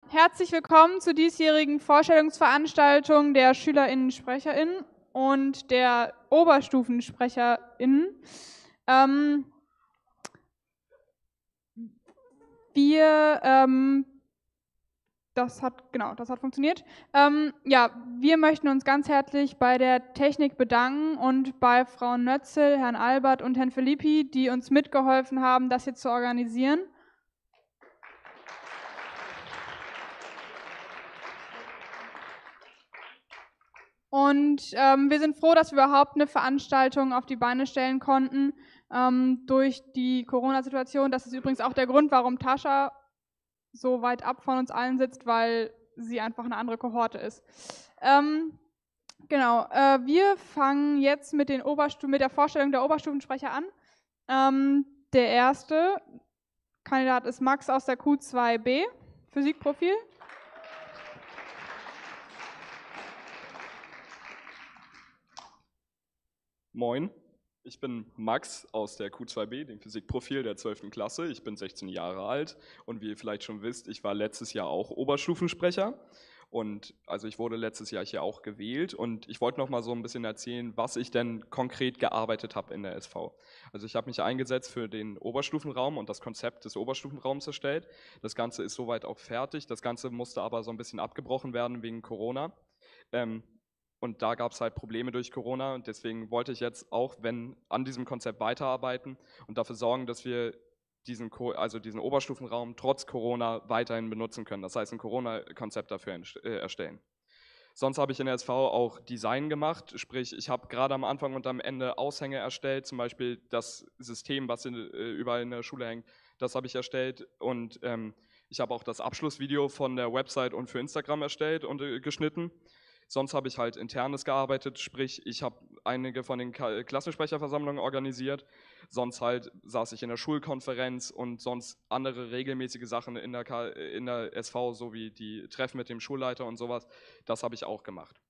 Herzlich willkommen zur diesjährigen Vorstellungsveranstaltung der SchülerInnen-SprecherInnen und der OberstufensprecherInnen. Das hat funktioniert. Wir möchten uns ganz herzlich bei der Technik bedanken und bei Frau Nötzel, Herrn Albert und Herrn Filippi, die uns mitgeholfen haben, das hier zu organisieren. Und wir sind froh, dass wir überhaupt eine Veranstaltung auf die Beine stellen konnten durch die Corona-Situation. Das ist übrigens auch der Grund, warum Tascha so weit ab von uns allen sitzt, weil sie einfach eine andere Kohorte ist. Wir fangen jetzt mit der Vorstellung der Oberstufensprecher an. Der erste Kandidat ist Max aus der Q2b, Physikprofil. Moin, ich bin Max aus der Q2b, dem Physikprofil der 12. Klasse. Ich bin 16 Jahre alt und wie ihr vielleicht schon wisst, ich war letztes Jahr auch Oberstufensprecher. Und also ich wurde letztes Jahr hier auch gewählt und ich wollte noch mal so ein bisschen erzählen, was ich denn konkret gearbeitet habe in der SV. Also ich habe mich eingesetzt für den Oberstufenraum und das Konzept des Oberstufenraums erstellt. Das Ganze ist soweit auch fertig. Das Ganze musste aber so ein bisschen abgebrochen werden wegen Corona. Und da gab es halt Probleme durch Corona und deswegen wollte ich jetzt auch, an diesem Konzept weiterarbeiten und dafür sorgen, dass wir diesen Oberstufenraum trotz Corona weiterhin benutzen können. Das heißt, ein Corona-Konzept dafür erstellen. Sonst habe ich in der SV auch Design gemacht, sprich ich habe gerade am Anfang und am Ende Aushänge erstellt, zum Beispiel das System, was überall in der Schule hängt, das habe ich erstellt und ich habe auch das Abschlussvideo von der Website und für Instagram erstellt und geschnitten. Sonst habe ich halt Internes gearbeitet, sprich ich habe einige von den Klassensprecherversammlungen organisiert. Sonst halt saß ich in der Schulkonferenz und sonst andere regelmäßige Sachen in der SV, so wie die Treffen mit dem Schulleiter und sowas. Das habe ich auch gemacht.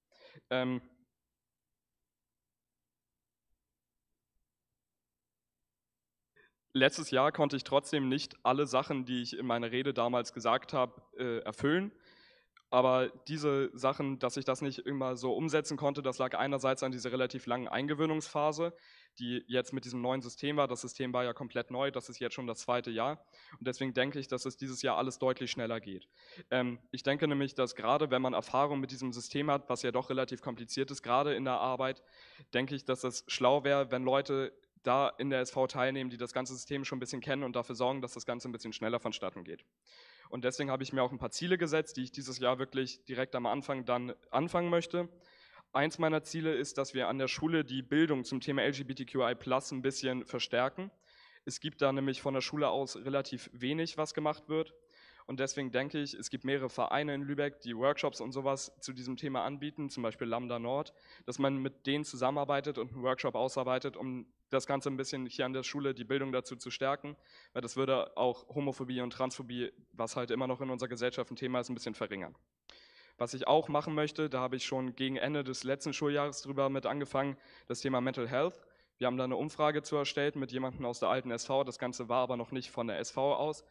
Letztes Jahr konnte ich trotzdem nicht alle Sachen, die ich in meiner Rede damals gesagt habe, erfüllen. Aber diese Sachen, dass ich das nicht immer so umsetzen konnte, das lag einerseits an dieser relativ langen Eingewöhnungsphase, die jetzt mit diesem neuen System war. Das System war ja komplett neu, das ist jetzt schon das 2. Jahr. Und deswegen denke ich, dass es dieses Jahr alles deutlich schneller geht. Ich denke nämlich, dass gerade wenn man Erfahrung mit diesem System hat, was ja doch relativ kompliziert ist, gerade in der Arbeit, denke ich, dass es schlau wäre, wenn Leute da in der SV teilnehmen, die das ganze System schon ein bisschen kennen und dafür sorgen, dass das Ganze ein bisschen schneller vonstatten geht. Und deswegen habe ich mir auch ein paar Ziele gesetzt, die ich dieses Jahr wirklich direkt am Anfang dann anfangen möchte. Eins meiner Ziele ist, dass wir an der Schule die Bildung zum Thema LGBTQI+ ein bisschen verstärken. Es gibt da nämlich von der Schule aus relativ wenig, was gemacht wird. Und deswegen denke ich, es gibt mehrere Vereine in Lübeck, die Workshops und sowas zu diesem Thema anbieten, zum Beispiel Lambda Nord, dass man mit denen zusammenarbeitet und einen Workshop ausarbeitet, um das Ganze ein bisschen hier an der Schule, die Bildung dazu zu stärken, weil das würde auch Homophobie und Transphobie, was halt immer noch in unserer Gesellschaft ein Thema ist, ein bisschen verringern. Was ich auch machen möchte, da habe ich schon gegen Ende des letzten Schuljahres drüber mit angefangen, das Thema Mental Health. Wir haben da eine Umfrage zu erstellt mit jemandem aus der alten SV, das Ganze war aber noch nicht von der SV aus.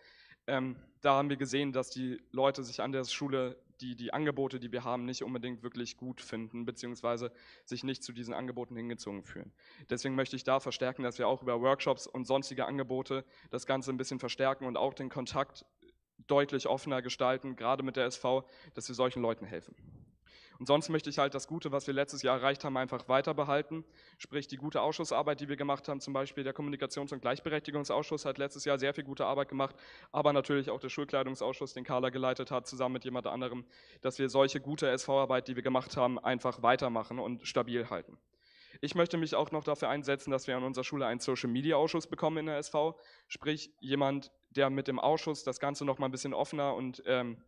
Da haben wir gesehen, dass die Leute sich an der Schule die Angebote, die wir haben, nicht unbedingt wirklich gut finden, beziehungsweise sich nicht zu diesen Angeboten hingezogen fühlen. Deswegen möchte ich da verstärken, dass wir auch über Workshops und sonstige Angebote das Ganze ein bisschen verstärken und auch den Kontakt deutlich offener gestalten, gerade mit der SV, dass wir solchen Leuten helfen. Und sonst möchte ich halt das Gute, was wir letztes Jahr erreicht haben, einfach weiter behalten. Sprich, die gute Ausschussarbeit, die wir gemacht haben, zum Beispiel der Kommunikations- und Gleichberechtigungsausschuss hat letztes Jahr sehr viel gute Arbeit gemacht, aber natürlich auch der Schulkleidungsausschuss, den Carla geleitet hat, zusammen mit jemand anderem, dass wir solche gute SV-Arbeit, die wir gemacht haben, einfach weitermachen und stabil halten. Ich möchte mich auch noch dafür einsetzen, dass wir an unserer Schule einen Social-Media-Ausschuss bekommen in der SV, sprich jemand, der mit dem Ausschuss das Ganze noch mal ein bisschen offener und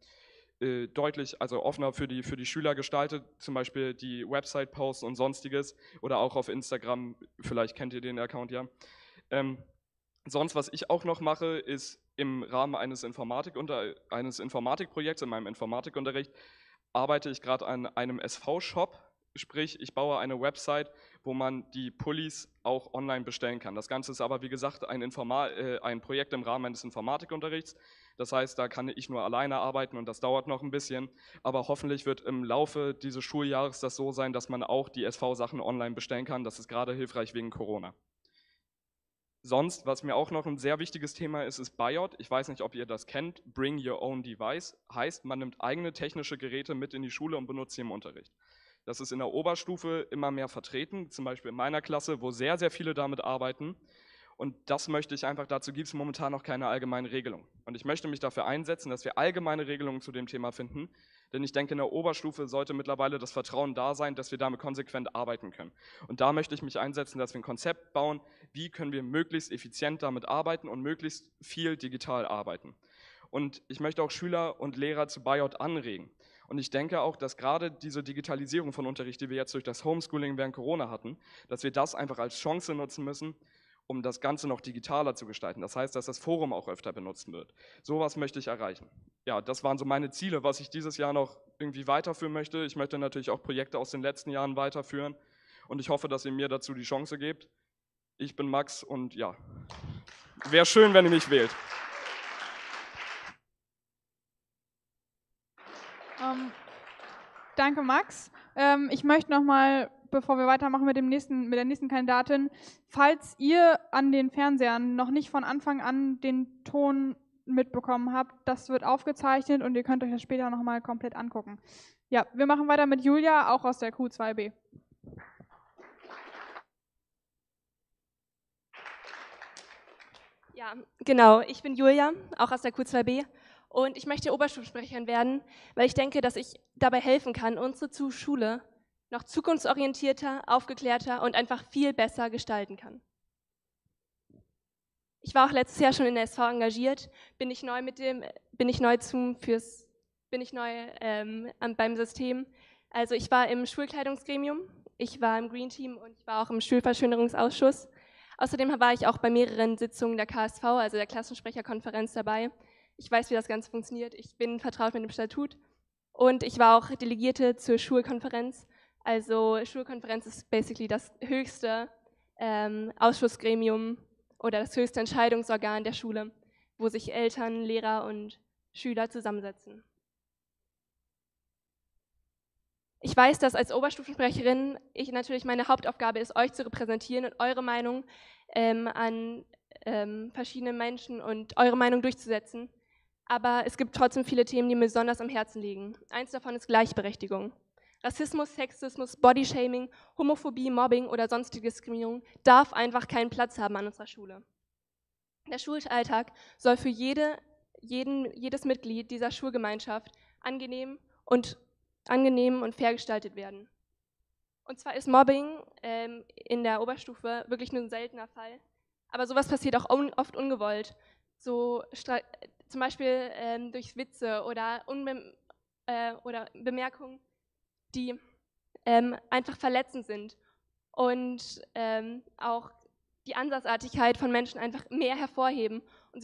deutlich, also offener für die Schüler gestaltet, zum Beispiel die Website-Posts und sonstiges oder auch auf Instagram, vielleicht kennt ihr den Account ja. Sonst, was ich auch noch mache, ist im Rahmen eines Informatikprojekts, in meinem Informatikunterricht, arbeite ich gerade an einem SV-Shop, sprich ich baue eine Website, wo man die Pullis auch online bestellen kann. Das Ganze ist aber wie gesagt ein Projekt im Rahmen eines Informatikunterrichts. Das heißt, da kann ich nur alleine arbeiten und das dauert noch ein bisschen. Aber hoffentlich wird im Laufe dieses Schuljahres das so sein, dass man auch die SV-Sachen online bestellen kann. Das ist gerade hilfreich wegen Corona. Sonst, was mir auch noch ein sehr wichtiges Thema ist, ist BIOD. Ich weiß nicht, ob ihr das kennt. Bring Your Own Device heißt, man nimmt eigene technische Geräte mit in die Schule und benutzt sie im Unterricht. Das ist in der Oberstufe immer mehr vertreten, zum Beispiel in meiner Klasse, wo sehr, sehr viele damit arbeiten. Und das möchte ich einfach, dazu gibt es momentan noch keine allgemeine Regelung. Und ich möchte mich dafür einsetzen, dass wir allgemeine Regelungen zu dem Thema finden, denn ich denke, in der Oberstufe sollte mittlerweile das Vertrauen da sein, dass wir damit konsequent arbeiten können. Und da möchte ich mich einsetzen, dass wir ein Konzept bauen, wie können wir möglichst effizient damit arbeiten und möglichst viel digital arbeiten. Und ich möchte auch Schüler und Lehrer zu BIOD anregen. Und ich denke auch, dass gerade diese Digitalisierung von Unterricht, die wir jetzt durch das Homeschooling während Corona hatten, dass wir das einfach als Chance nutzen müssen, um das Ganze noch digitaler zu gestalten. Das heißt, dass das Forum auch öfter benutzt wird. Sowas möchte ich erreichen. Ja, das waren so meine Ziele, was ich dieses Jahr noch irgendwie weiterführen möchte. Ich möchte natürlich auch Projekte aus den letzten Jahren weiterführen und ich hoffe, dass ihr mir dazu die Chance gebt. Ich bin Max und ja, wäre schön, wenn ihr mich wählt. Danke, Max. Ich möchte nochmal, bevor wir weitermachen mit der nächsten Kandidatin, falls ihr an den Fernsehern noch nicht von Anfang an den Ton mitbekommen habt, das wird aufgezeichnet und ihr könnt euch das später nochmal komplett angucken. Ja, wir machen weiter mit Julia, auch aus der Q2B. Ja, genau. Ich bin Julia, auch aus der Q2B. Und ich möchte Oberschulsprecherin werden, weil ich denke, dass ich dabei helfen kann, unsere Schule noch zukunftsorientierter, aufgeklärter und einfach viel besser gestalten kann. Ich war auch letztes Jahr schon in der SV engagiert, bin ich neu beim System. Also ich war im Schulkleidungsgremium, ich war im Green Team und ich war auch im Schulverschönerungsausschuss. Außerdem war ich auch bei mehreren Sitzungen der KSV, also der Klassensprecherkonferenz, dabei. Ich weiß, wie das Ganze funktioniert. Ich bin vertraut mit dem Statut und ich war auch Delegierte zur Schulkonferenz. Also Schulkonferenz ist basically das höchste Ausschussgremium oder das höchste Entscheidungsorgan der Schule, wo sich Eltern, Lehrer und Schüler zusammensetzen. Ich weiß, dass als Oberstufensprecherin natürlich meine Hauptaufgabe ist, euch zu repräsentieren und eure Meinung an verschiedene Menschen und eure Meinung durchzusetzen. Aber es gibt trotzdem viele Themen, die mir besonders am Herzen liegen. Eins davon ist Gleichberechtigung. Rassismus, Sexismus, Bodyshaming, Homophobie, Mobbing oder sonstige Diskriminierung darf einfach keinen Platz haben an unserer Schule. Der Schulalltag soll für jedes Mitglied dieser Schulgemeinschaft angenehm und fair gestaltet werden. Und zwar ist Mobbing in der Oberstufe wirklich nur ein seltener Fall, aber sowas passiert auch oft ungewollt. So zum Beispiel durch Witze oder Bemerkungen, die einfach verletzend sind und auch die Ansatzartigkeit von Menschen einfach mehr hervorheben und sie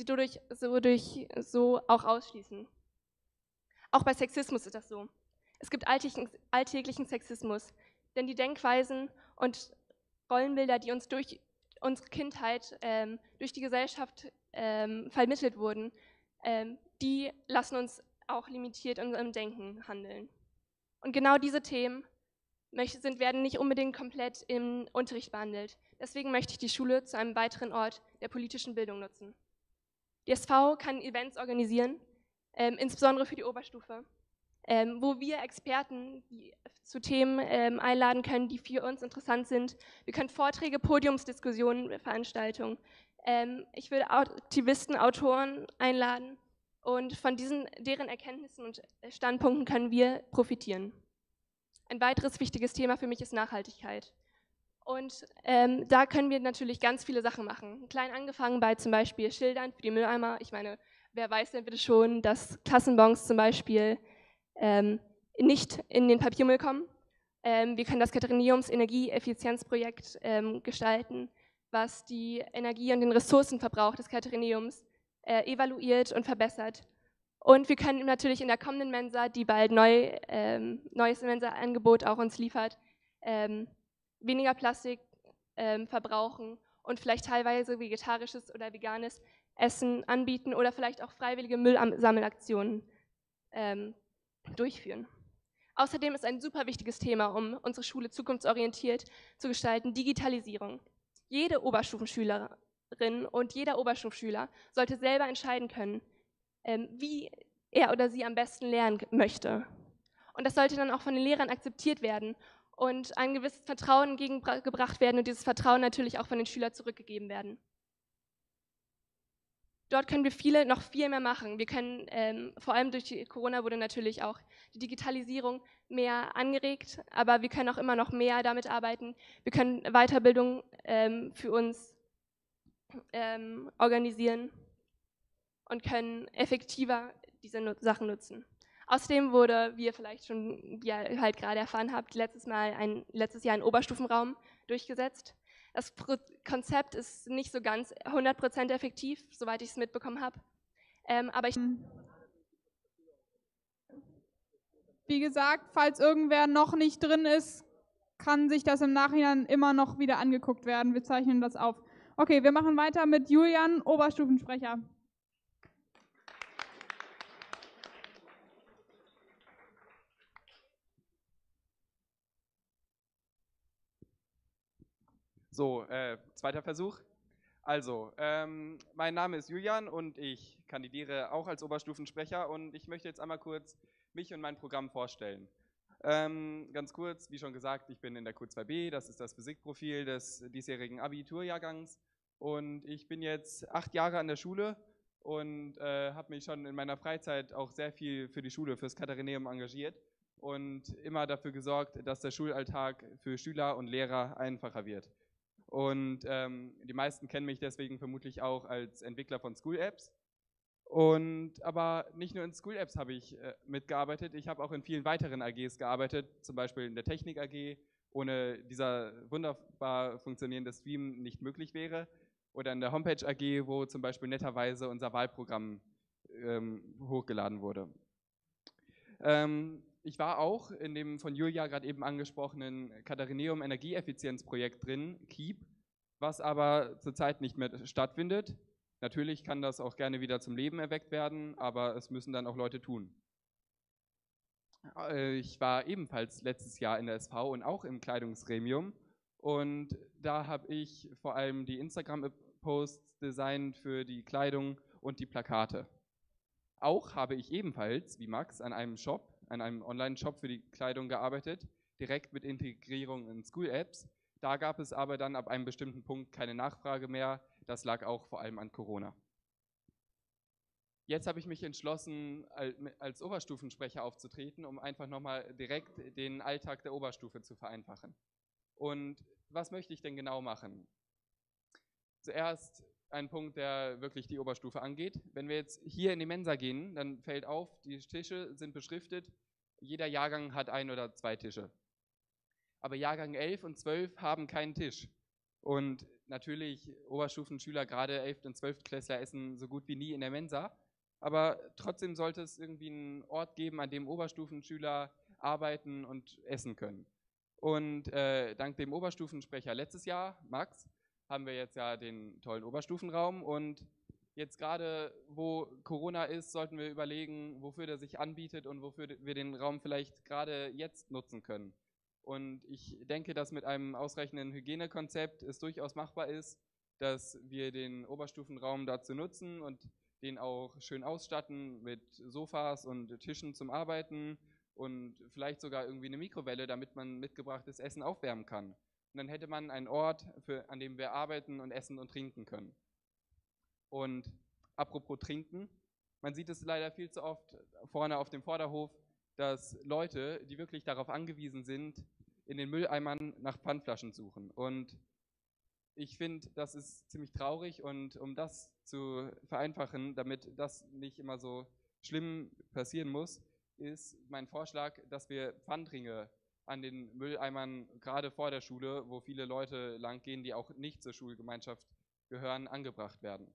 so auch ausschließen. Auch bei Sexismus ist das so. Es gibt alltäglichen Sexismus, denn die Denkweisen und Rollenbilder, die uns durch unsere Kindheit durch die Gesellschaft vermittelt wurden, die lassen uns auch limitiert in unserem Denken handeln. Und genau diese Themen werden nicht unbedingt komplett im Unterricht behandelt. Deswegen möchte ich die Schule zu einem weiteren Ort der politischen Bildung nutzen. Die SV kann Events organisieren, insbesondere für die Oberstufe, wo wir Experten zu Themen einladen können, die für uns interessant sind. Wir können Vorträge, Podiumsdiskussionen, Veranstaltungen. Ich will Aktivisten, Autoren einladen und von deren Erkenntnissen und Standpunkten können wir profitieren. Ein weiteres wichtiges Thema für mich ist Nachhaltigkeit. Und da können wir natürlich ganz viele Sachen machen. Klein angefangen bei zum Beispiel Schildern für die Mülleimer. Ich meine, wer weiß denn bitte schon, dass Klassenbons zum Beispiel nicht in den Papiermüll kommen. Wir können das Katharineums Energieeffizienzprojekt gestalten, was die Energie und den Ressourcenverbrauch des Katharineums evaluiert und verbessert. Und wir können natürlich in der kommenden Mensa, die bald neues Mensa-Angebot auch uns liefert, weniger Plastik verbrauchen und vielleicht teilweise vegetarisches oder veganes Essen anbieten oder vielleicht auch freiwillige Müllsammelaktionen durchführen. Außerdem ist ein super wichtiges Thema, um unsere Schule zukunftsorientiert zu gestalten, Digitalisierung. Jede Oberstufenschülerin und jeder Oberstufenschüler sollte selber entscheiden können, wie er oder sie am besten lernen möchte. Und das sollte dann auch von den Lehrern akzeptiert werden und ein gewisses Vertrauen entgegengebracht werden und dieses Vertrauen natürlich auch von den Schülern zurückgegeben werden. Dort können wir noch viel mehr machen. Wir können, vor allem durch Corona wurde natürlich auch die Digitalisierung mehr angeregt, aber wir können auch immer noch mehr damit arbeiten. Wir können Weiterbildung für uns organisieren und können effektiver diese Sachen nutzen. Außerdem wurde, wie ihr vielleicht schon, wie ihr halt gerade erfahren habt, letztes Jahr ein Oberstufenraum durchgesetzt. Das Konzept ist nicht so ganz 100% effektiv, soweit ich es mitbekommen habe. Aber wie gesagt, falls irgendwer noch nicht drin ist, kann sich das im Nachhinein immer noch wieder angeguckt werden. Wir zeichnen das auf. Okay, wir machen weiter mit Julian, Oberstufensprecher. So, zweiter Versuch. Also, mein Name ist Julian und ich kandidiere auch als Oberstufensprecher und ich möchte jetzt einmal kurz mich und mein Programm vorstellen. Ganz kurz, wie schon gesagt, ich bin in der Q2b, das ist das Physikprofil des diesjährigen Abiturjahrgangs und ich bin jetzt 8 Jahre an der Schule und habe mich schon in meiner Freizeit auch sehr viel für die Schule, fürs Katharineum engagiert und immer dafür gesorgt, dass der Schulalltag für Schüler und Lehrer einfacher wird. Und die meisten kennen mich deswegen vermutlich auch als Entwickler von School-Apps. Aber nicht nur in School-Apps habe ich mitgearbeitet, ich habe auch in vielen weiteren AGs gearbeitet, zum Beispiel in der Technik AG, ohne dieser wunderbar funktionierende Stream nicht möglich wäre, oder in der Homepage AG, wo zum Beispiel netterweise unser Wahlprogramm hochgeladen wurde. Ich war auch in dem von Julia gerade eben angesprochenen Katharineum Energieeffizienzprojekt drin, KEEP, was aber zurzeit nicht mehr stattfindet. Natürlich kann das auch gerne wieder zum Leben erweckt werden, aber es müssen dann auch Leute tun. Ich war ebenfalls letztes Jahr in der SV und auch im Kleidungsgremium und da habe ich vor allem die Instagram-Posts designt für die Kleidung und die Plakate. Auch habe ich ebenfalls, wie Max, an einem Online-Shop für die Kleidung gearbeitet, direkt mit Integrierung in School-Apps. Da gab es aber dann ab einem bestimmten Punkt keine Nachfrage mehr. Das lag auch vor allem an Corona. Jetzt habe ich mich entschlossen, als Oberstufensprecher aufzutreten, um einfach nochmal direkt den Alltag der Oberstufe zu vereinfachen. Und was möchte ich denn genau machen? Zuerst ein Punkt, der wirklich die Oberstufe angeht. Wenn wir jetzt hier in die Mensa gehen, dann fällt auf, die Tische sind beschriftet. Jeder Jahrgang hat 1 oder 2 Tische. Aber Jahrgang 11 und 12 haben keinen Tisch. Und natürlich, Oberstufenschüler, gerade 11. und 12. Klässler, essen so gut wie nie in der Mensa. Aber trotzdem sollte es irgendwie einen Ort geben, an dem Oberstufenschüler arbeiten und essen können. Und dank dem Oberstufensprecher letztes Jahr, Max, haben wir jetzt ja den tollen Oberstufenraum und jetzt gerade, wo Corona ist, sollten wir überlegen, wofür der sich anbietet und wofür wir den Raum vielleicht gerade jetzt nutzen können. Und ich denke, dass mit einem ausreichenden Hygienekonzept es durchaus machbar ist, dass wir den Oberstufenraum dazu nutzen und den auch schön ausstatten mit Sofas und Tischen zum Arbeiten und vielleicht sogar irgendwie eine Mikrowelle, damit man mitgebrachtes Essen aufwärmen kann. Und dann hätte man einen Ort, an dem wir arbeiten und essen und trinken können. Und apropos Trinken, man sieht es leider viel zu oft vorne auf dem Vorderhof, dass Leute, die wirklich darauf angewiesen sind, in den Mülleimern nach Pfandflaschen suchen. Und ich finde, das ist ziemlich traurig und um das zu vereinfachen, damit das nicht immer so schlimm passieren muss, ist mein Vorschlag, dass wir Pfandringe an den Mülleimern, gerade vor der Schule, wo viele Leute langgehen, die auch nicht zur Schulgemeinschaft gehören, angebracht werden.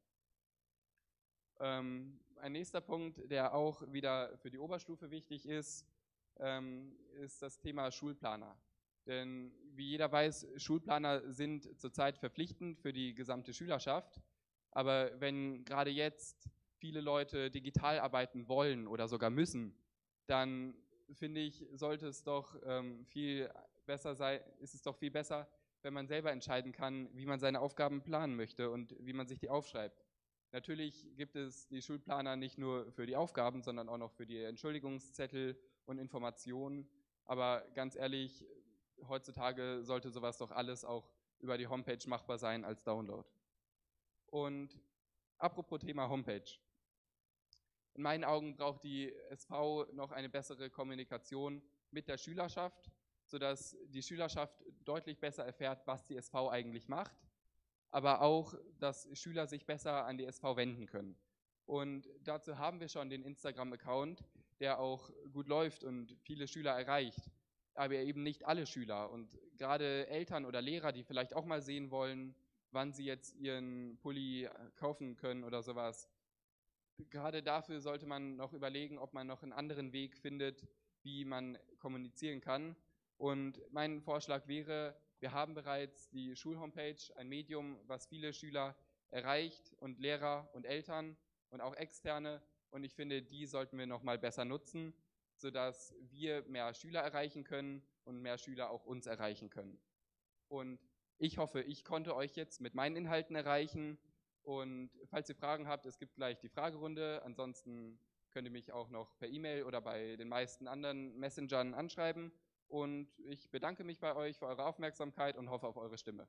Ein nächster Punkt, der auch wieder für die Oberstufe wichtig ist, ist das Thema Schulplaner. Denn wie jeder weiß, Schulplaner sind zurzeit verpflichtend für die gesamte Schülerschaft. Aber wenn gerade jetzt viele Leute digital arbeiten wollen oder sogar müssen, dann finde ich, sollte es doch viel besser sein, ist es doch viel besser, wenn man selber entscheiden kann, wie man seine Aufgaben planen möchte und wie man sich die aufschreibt. Natürlich gibt es die Schulplaner nicht nur für die Aufgaben, sondern auch noch für die Entschuldigungszettel und Informationen. Aber ganz ehrlich, heutzutage sollte sowas doch alles auch über die Homepage machbar sein als Download. Und apropos Thema Homepage. In meinen Augen braucht die SV noch eine bessere Kommunikation mit der Schülerschaft, sodass die Schülerschaft deutlich besser erfährt, was die SV eigentlich macht, aber auch, dass Schüler sich besser an die SV wenden können. Und dazu haben wir schon den Instagram-Account, der auch gut läuft und viele Schüler erreicht, aber eben nicht alle Schüler. Und gerade Eltern oder Lehrer, die vielleicht auch mal sehen wollen, wann sie jetzt ihren Pulli kaufen können oder sowas, gerade dafür sollte man noch überlegen, ob man noch einen anderen Weg findet, wie man kommunizieren kann. Und mein Vorschlag wäre, wir haben bereits die Schulhomepage, ein Medium, was viele Schüler erreicht und Lehrer und Eltern und auch Externe. Und ich finde, die sollten wir noch mal besser nutzen, sodass wir mehr Schüler erreichen können und mehr Schüler auch uns erreichen können. Und ich hoffe, ich konnte euch jetzt mit meinen Inhalten erreichen. Und falls ihr Fragen habt, es gibt gleich die Fragerunde. Ansonsten könnt ihr mich auch noch per E-Mail oder bei den meisten anderen Messengern anschreiben. Und ich bedanke mich bei euch für eure Aufmerksamkeit und hoffe auf eure Stimme.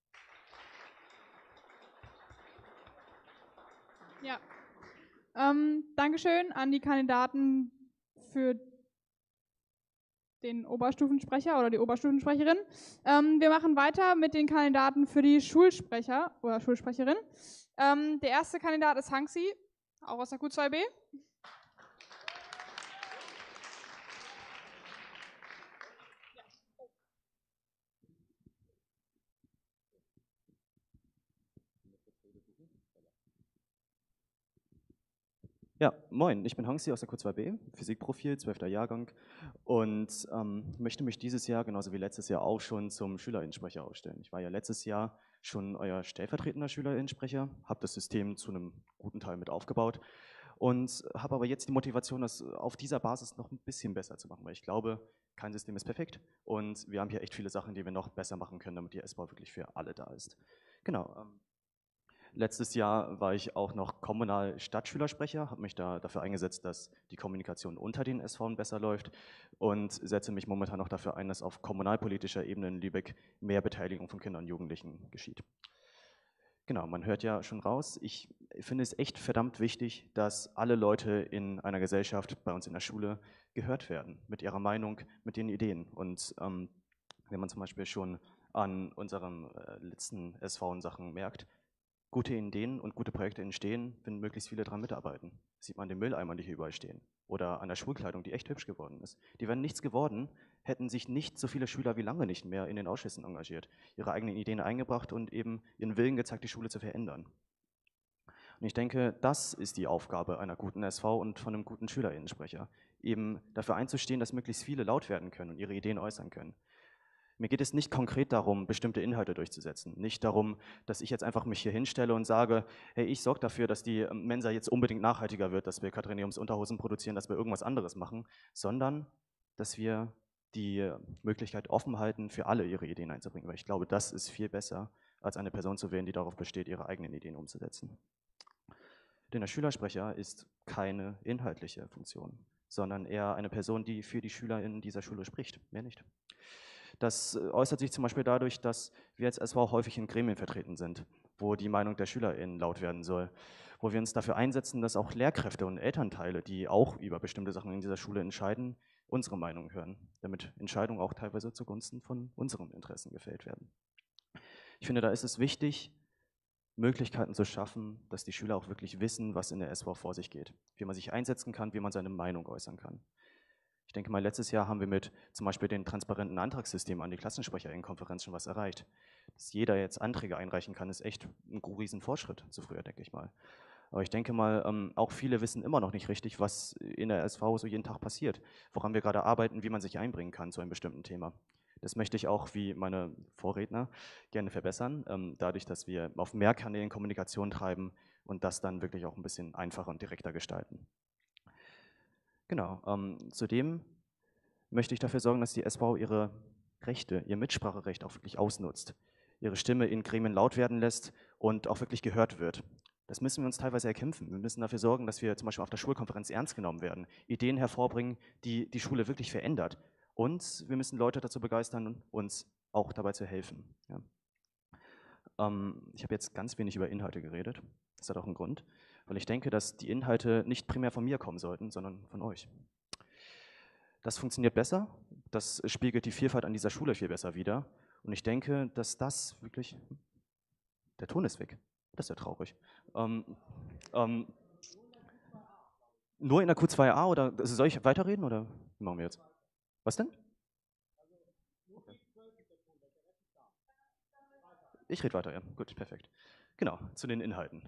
Ja, Dankeschön an die Kandidaten für den Oberstufensprecher oder die Oberstufensprecherin. Wir machen weiter mit den Kandidaten für die Schulsprecher oder Schulsprecherin. Der erste Kandidat ist Hangsi, auch aus der Q2b. Ja, moin, ich bin Hangsi aus der Q2b, Physikprofil, 12. Jahrgang und möchte mich dieses Jahr, genauso wie letztes Jahr auch schon zum Schülerinnensprecher aufstellen. Ich war ja letztes Jahr schon euer stellvertretender Schülerinnensprecher, habe das System zu einem guten Teil mit aufgebaut und habe aber jetzt die Motivation, das auf dieser Basis noch ein bisschen besser zu machen, weil ich glaube, kein System ist perfekt und wir haben hier echt viele Sachen, die wir noch besser machen können, damit die SV wirklich für alle da ist. Genau. Letztes Jahr war ich auch noch Kommunal-Stadtschülersprecher, habe mich da dafür eingesetzt, dass die Kommunikation unter den SVen besser läuft und setze mich momentan noch dafür ein, dass auf kommunalpolitischer Ebene in Lübeck mehr Beteiligung von Kindern und Jugendlichen geschieht. Genau, man hört ja schon raus, ich finde es echt verdammt wichtig, dass alle Leute in einer Gesellschaft, bei uns in der Schule, gehört werden, mit ihrer Meinung, mit den Ideen. Und wenn man zum Beispiel schon an unseren letzten SV-Sachen merkt, gute Ideen und gute Projekte entstehen, wenn möglichst viele daran mitarbeiten. Das sieht man an den Mülleimern, die hier überall stehen. Oder an der Schulkleidung, die echt hübsch geworden ist. Die wären nichts geworden, hätten sich nicht so viele Schüler wie lange nicht mehr in den Ausschüssen engagiert, ihre eigenen Ideen eingebracht und eben ihren Willen gezeigt, die Schule zu verändern. Und ich denke, das ist die Aufgabe einer guten SV und von einem guten Schülerinnensprecher. Eben dafür einzustehen, dass möglichst viele laut werden können und ihre Ideen äußern können. Mir geht es nicht konkret darum, bestimmte Inhalte durchzusetzen. Nicht darum, dass ich jetzt einfach mich hier hinstelle und sage, hey, ich sorge dafür, dass die Mensa jetzt unbedingt nachhaltiger wird, dass wir Katrineumsunterhosen produzieren, dass wir irgendwas anderes machen, sondern dass wir die Möglichkeit offen halten, für alle ihre Ideen einzubringen. Weil ich glaube, das ist viel besser, als eine Person zu wählen, die darauf besteht, ihre eigenen Ideen umzusetzen. Denn der Schülersprecher ist keine inhaltliche Funktion, sondern eher eine Person, die für die Schüler in dieser Schule spricht, mehr nicht. Das äußert sich zum Beispiel dadurch, dass wir als SV häufig in Gremien vertreten sind, wo die Meinung der SchülerInnen laut werden soll, wo wir uns dafür einsetzen, dass auch Lehrkräfte und Elternteile, die auch über bestimmte Sachen in dieser Schule entscheiden, unsere Meinung hören, damit Entscheidungen auch teilweise zugunsten von unseren Interessen gefällt werden. Ich finde, da ist es wichtig, Möglichkeiten zu schaffen, dass die Schüler auch wirklich wissen, was in der SV vor sich geht, wie man sich einsetzen kann, wie man seine Meinung äußern kann. Ich denke mal, letztes Jahr haben wir mit zum Beispiel dem transparenten Antragssystem an die Klassensprecherinnenkonferenz schon was erreicht. Dass jeder jetzt Anträge einreichen kann, ist echt ein riesen Fortschritt zu früher, denke ich mal. Aber ich denke mal, auch viele wissen immer noch nicht richtig, was in der SV so jeden Tag passiert, woran wir gerade arbeiten, wie man sich einbringen kann zu einem bestimmten Thema. Das möchte ich auch, wie meine Vorredner, gerne verbessern, dadurch, dass wir auf mehr Kanälen Kommunikation treiben und das dann wirklich auch ein bisschen einfacher und direkter gestalten. Genau, zudem möchte ich dafür sorgen, dass die SV ihre Rechte, ihr Mitspracherecht auch wirklich ausnutzt, ihre Stimme in Gremien laut werden lässt und auch wirklich gehört wird. Das müssen wir uns teilweise erkämpfen. Wir müssen dafür sorgen, dass wir zum Beispiel auf der Schulkonferenz ernst genommen werden, Ideen hervorbringen, die die Schule wirklich verändert. Und wir müssen Leute dazu begeistern, uns auch dabei zu helfen. Ja. Ich habe jetzt ganz wenig über Inhalte geredet. Das hat auch einen Grund, weil ich denke, dass die Inhalte nicht primär von mir kommen sollten, sondern von euch. Das funktioniert besser, das spiegelt die Vielfalt an dieser Schule viel besser wider. Und ich denke, dass das wirklich... Der Ton ist weg. Das ist ja traurig. Nur in der Q2a oder soll ich weiterreden oder wie machen wir jetzt? Was denn? Ich rede weiter, ja. Gut, perfekt. Genau, zu den Inhalten.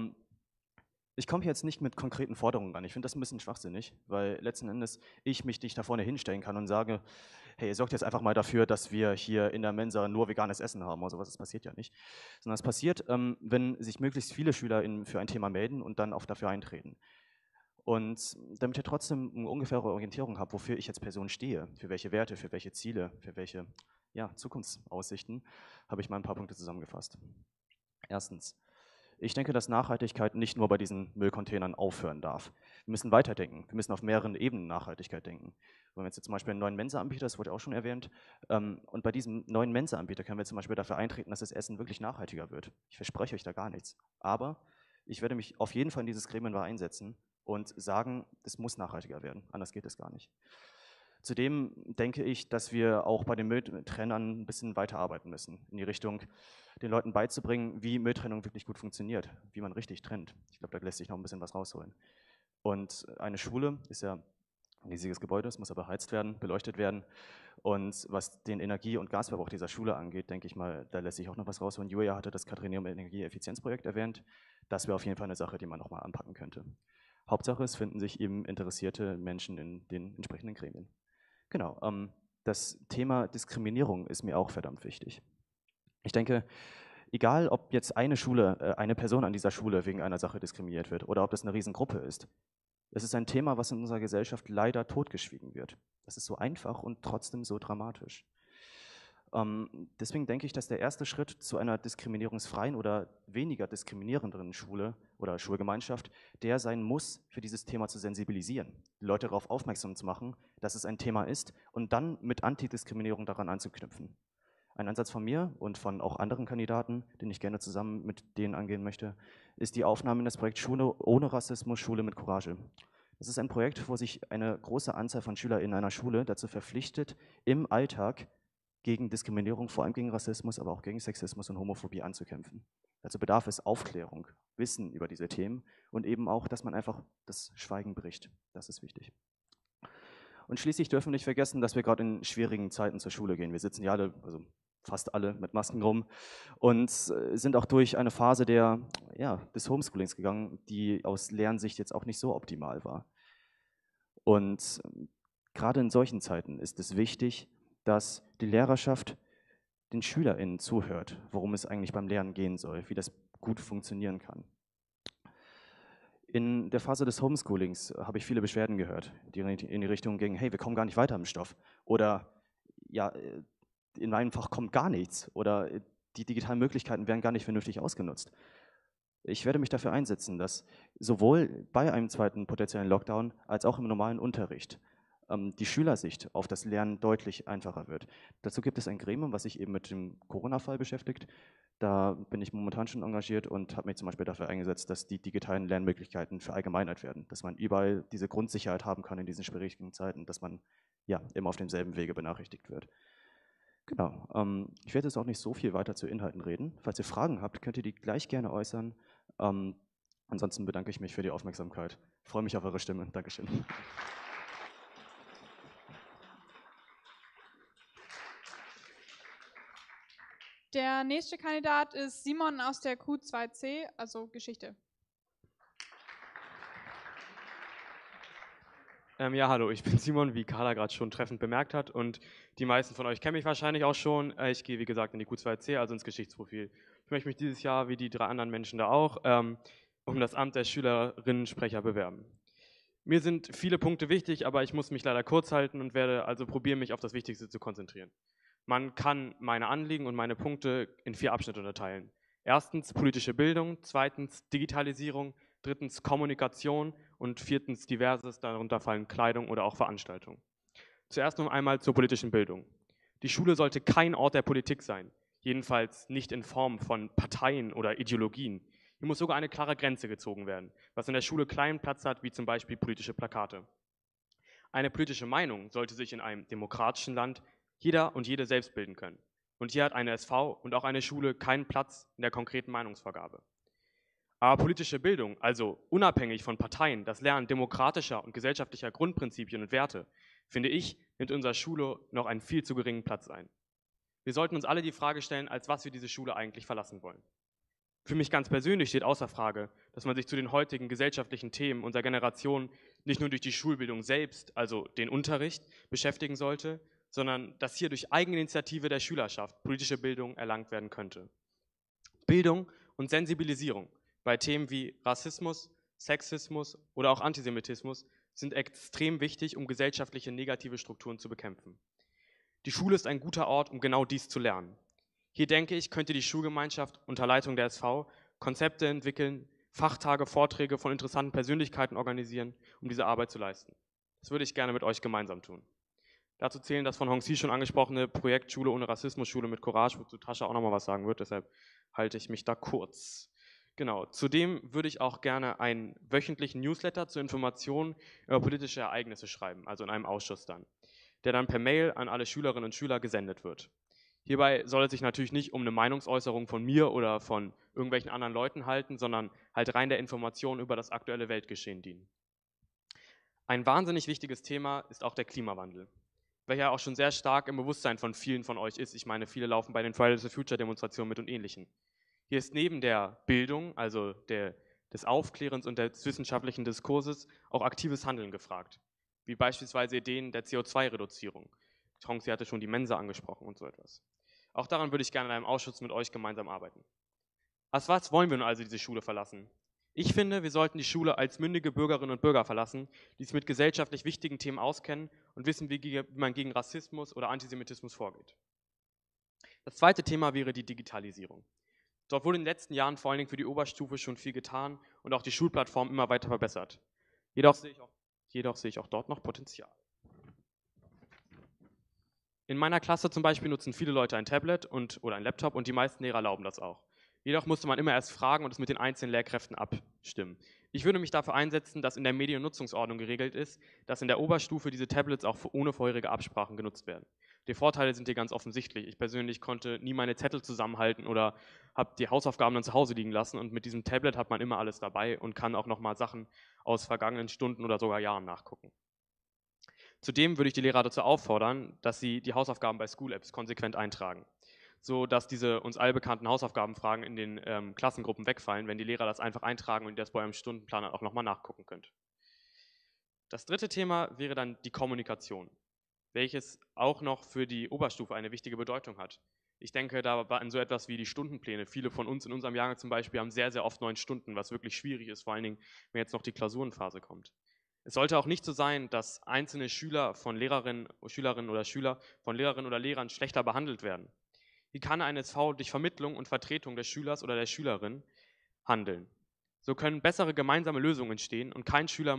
Ich komme jetzt nicht mit konkreten Forderungen an. Ich finde das ein bisschen schwachsinnig, weil letzten Endes ich mich nicht da vorne hinstellen kann und sage, hey, ihr sorgt jetzt einfach mal dafür, dass wir hier in der Mensa nur veganes Essen haben oder sowas. Das passiert ja nicht. Sondern es passiert, wenn sich möglichst viele Schüler für ein Thema melden und dann auch dafür eintreten. Und damit ihr trotzdem eine ungefähre Orientierung habt, wofür ich als Person stehe, für welche Werte, für welche Ziele, für welche Zukunftsaussichten, habe ich mal ein paar Punkte zusammengefasst. Erstens, ich denke, dass Nachhaltigkeit nicht nur bei diesen Müllcontainern aufhören darf. Wir müssen weiterdenken. Wir müssen auf mehreren Ebenen Nachhaltigkeit denken. Wenn wir jetzt zum Beispiel einen neuen Mensa-Anbieter, das wurde auch schon erwähnt, und bei diesem neuen Mensa-Anbieter können wir zum Beispiel dafür eintreten, dass das Essen wirklich nachhaltiger wird. Ich verspreche euch da gar nichts. Aber ich werde mich auf jeden Fall in dieses Gremium einsetzen und sagen, es muss nachhaltiger werden. Anders geht es gar nicht. Zudem denke ich, dass wir auch bei den Mülltrennern ein bisschen weiterarbeiten müssen, in die Richtung, den Leuten beizubringen, wie Mülltrennung wirklich gut funktioniert, wie man richtig trennt. Ich glaube, da lässt sich noch ein bisschen was rausholen. Und eine Schule ist ja ein riesiges Gebäude, es muss aber beheizt werden, beleuchtet werden. Und was den Energie- und Gasverbrauch dieser Schule angeht, denke ich mal, da lässt sich auch noch was rausholen. Julia hatte das Katrineum Energieeffizienzprojekt erwähnt. Das wäre auf jeden Fall eine Sache, die man nochmal anpacken könnte. Hauptsache, es finden sich eben interessierte Menschen in den entsprechenden Gremien. Genau, das Thema Diskriminierung ist mir auch verdammt wichtig. Ich denke, egal ob jetzt eine Person an dieser Schule wegen einer Sache diskriminiert wird oder ob das eine Riesengruppe ist, es ist ein Thema, was in unserer Gesellschaft leider totgeschwiegen wird. Das ist so einfach und trotzdem so dramatisch. Deswegen denke ich, dass der erste Schritt zu einer diskriminierungsfreien oder weniger diskriminierenden Schule oder Schulgemeinschaft der sein muss, für dieses Thema zu sensibilisieren, die Leute darauf aufmerksam zu machen, dass es ein Thema ist und dann mit Antidiskriminierung daran anzuknüpfen. Ein Ansatz von mir und von auch anderen Kandidaten, den ich gerne zusammen mit denen angehen möchte, ist die Aufnahme in das Projekt Schule ohne Rassismus, Schule mit Courage. Das ist ein Projekt, wo sich eine große Anzahl von SchülerInnen einer Schule dazu verpflichtet, im Alltag gegen Diskriminierung, vor allem gegen Rassismus, aber auch gegen Sexismus und Homophobie anzukämpfen. Dazu bedarf es Aufklärung, Wissen über diese Themen und eben auch, dass man einfach das Schweigen bricht. Das ist wichtig. Und schließlich dürfen wir nicht vergessen, dass wir gerade in schwierigen Zeiten zur Schule gehen. Wir sitzen ja alle, also fast alle, mit Masken rum und sind auch durch eine Phase des Homeschoolings gegangen, die aus Lernsicht jetzt auch nicht so optimal war. Und gerade in solchen Zeiten ist es wichtig, dass die Lehrerschaft den SchülerInnen zuhört, worum es eigentlich beim Lernen gehen soll, wie das gut funktionieren kann. In der Phase des Homeschoolings habe ich viele Beschwerden gehört, die in die Richtung gingen, hey, wir kommen gar nicht weiter im Stoff. Oder ja, in meinem Fach kommt gar nichts. Oder die digitalen Möglichkeiten werden gar nicht vernünftig ausgenutzt. Ich werde mich dafür einsetzen, dass sowohl bei einem zweiten potenziellen Lockdown als auch im normalen Unterricht die Schülersicht auf das Lernen deutlich einfacher wird. Dazu gibt es ein Gremium, was sich eben mit dem Corona-Fall beschäftigt. Da bin ich momentan schon engagiert und habe mich zum Beispiel dafür eingesetzt, dass die digitalen Lernmöglichkeiten verallgemeinert werden, dass man überall diese Grundsicherheit haben kann in diesen schwierigen Zeiten, dass man ja immer auf demselben Wege benachrichtigt wird. Genau, ich werde jetzt auch nicht so viel weiter zu Inhalten reden. Falls ihr Fragen habt, könnt ihr die gleich gerne äußern. Ansonsten bedanke ich mich für die Aufmerksamkeit. Ich freue mich auf eure Stimme. Dankeschön. Der nächste Kandidat ist Simon aus der Q2C, also Geschichte. Ja, hallo, ich bin Simon, wie Carla gerade schon treffend bemerkt hat, und die meisten von euch kennen mich wahrscheinlich auch schon. Ich gehe, wie gesagt, in die Q2C, also ins Geschichtsprofil. Ich möchte mich dieses Jahr, wie die 3 anderen Menschen da auch, um das Amt der Schülerinnensprecher bewerben. Mir sind viele Punkte wichtig, aber ich muss mich leider kurz halten und werde also probieren, mich auf das Wichtigste zu konzentrieren. Man kann meine Anliegen und meine Punkte in 4 Abschnitte unterteilen. Erstens politische Bildung, zweitens Digitalisierung, drittens Kommunikation und viertens Diverses, darunter fallen Kleidung oder auch Veranstaltungen. Zuerst noch einmal zur politischen Bildung. Die Schule sollte kein Ort der Politik sein, jedenfalls nicht in Form von Parteien oder Ideologien. Hier muss sogar eine klare Grenze gezogen werden, was in der Schule kleinen Platz hat, wie zum Beispiel politische Plakate. Eine politische Meinung sollte sich in einem demokratischen Land jeder und jede selbst bilden können. Und hier hat eine SV und auch eine Schule keinen Platz in der konkreten Meinungsvergabe. Aber politische Bildung, also unabhängig von Parteien, das Lernen demokratischer und gesellschaftlicher Grundprinzipien und Werte, finde ich, nimmt in unserer Schule noch einen viel zu geringen Platz ein. Wir sollten uns alle die Frage stellen, als was wir diese Schule eigentlich verlassen wollen. Für mich ganz persönlich steht außer Frage, dass man sich zu den heutigen gesellschaftlichen Themen unserer Generation nicht nur durch die Schulbildung selbst, also den Unterricht, beschäftigen sollte, sondern dass hier durch Eigeninitiative der Schülerschaft politische Bildung erlangt werden könnte. Bildung und Sensibilisierung bei Themen wie Rassismus, Sexismus oder auch Antisemitismus sind extrem wichtig, um gesellschaftliche negative Strukturen zu bekämpfen. Die Schule ist ein guter Ort, um genau dies zu lernen. Hier denke ich, könnte die Schulgemeinschaft unter Leitung der SV Konzepte entwickeln, Fachtage, Vorträge von interessanten Persönlichkeiten organisieren, um diese Arbeit zu leisten. Das würde ich gerne mit euch gemeinsam tun. Dazu zählen das von Hong Si schon angesprochene Projekt Schule ohne Rassismus, Schule mit Courage, wozu Tascha auch nochmal was sagen wird, deshalb halte ich mich da kurz. Genau, zudem würde ich auch gerne einen wöchentlichen Newsletter zur Information über politische Ereignisse schreiben, also in einem Ausschuss dann, der dann per Mail an alle Schülerinnen und Schüler gesendet wird. Hierbei soll es sich natürlich nicht um eine Meinungsäußerung von mir oder von irgendwelchen anderen Leuten halten, sondern halt rein der Information über das aktuelle Weltgeschehen dienen. Ein wahnsinnig wichtiges Thema ist auch der Klimawandel, welcher auch schon sehr stark im Bewusstsein von vielen von euch ist. Ich meine, viele laufen bei den Fridays for Future Demonstrationen mit und Ähnlichem. Hier ist neben der Bildung, also des Aufklärens und des wissenschaftlichen Diskurses, auch aktives Handeln gefragt, wie beispielsweise Ideen der CO2-Reduzierung. Sie hatte schon die Mensa angesprochen und so etwas. Auch daran würde ich gerne in einem Ausschuss mit euch gemeinsam arbeiten. Als was wollen wir nun also diese Schule verlassen? Ich finde, wir sollten die Schule als mündige Bürgerinnen und Bürger verlassen, die sich mit gesellschaftlich wichtigen Themen auskennen und wissen, wie man gegen Rassismus oder Antisemitismus vorgeht. Das zweite Thema wäre die Digitalisierung. Dort wurde in den letzten Jahren vor allen Dingen für die Oberstufe schon viel getan und auch die Schulplattform immer weiter verbessert. Jedoch sehe ich auch dort noch Potenzial. In meiner Klasse zum Beispiel nutzen viele Leute ein Tablet oder ein Laptop und die meisten Lehrer erlauben das auch. Jedoch musste man immer erst fragen und es mit den einzelnen Lehrkräften abstimmen. Ich würde mich dafür einsetzen, dass in der Mediennutzungsordnung geregelt ist, dass in der Oberstufe diese Tablets auch ohne vorherige Absprachen genutzt werden. Die Vorteile sind hier ganz offensichtlich. Ich persönlich konnte nie meine Zettel zusammenhalten oder habe die Hausaufgaben dann zu Hause liegen lassen, und mit diesem Tablet hat man immer alles dabei und kann auch nochmal Sachen aus vergangenen Stunden oder sogar Jahren nachgucken. Zudem würde ich die Lehrer dazu auffordern, dass sie die Hausaufgaben bei School Apps konsequent eintragen, so dass diese uns allbekannten Hausaufgabenfragen in den Klassengruppen wegfallen, wenn die Lehrer das einfach eintragen und ihr das bei eurem Stundenplan auch nochmal nachgucken könnt. Das dritte Thema wäre dann die Kommunikation, welches auch noch für die Oberstufe eine wichtige Bedeutung hat. Ich denke da an so etwas wie die Stundenpläne. Viele von uns in unserem Jahrgang zum Beispiel haben sehr, sehr oft 9 Stunden, was wirklich schwierig ist, vor allen Dingen, wenn jetzt noch die Klausurenphase kommt. Es sollte auch nicht so sein, dass einzelne Schüler von Schülerinnen oder Schüler von Lehrerinnen oder Lehrern schlechter behandelt werden. Wie kann eine SV durch Vermittlung und Vertretung des Schülers oder der Schülerin handeln? So können bessere gemeinsame Lösungen entstehen und kein Schüler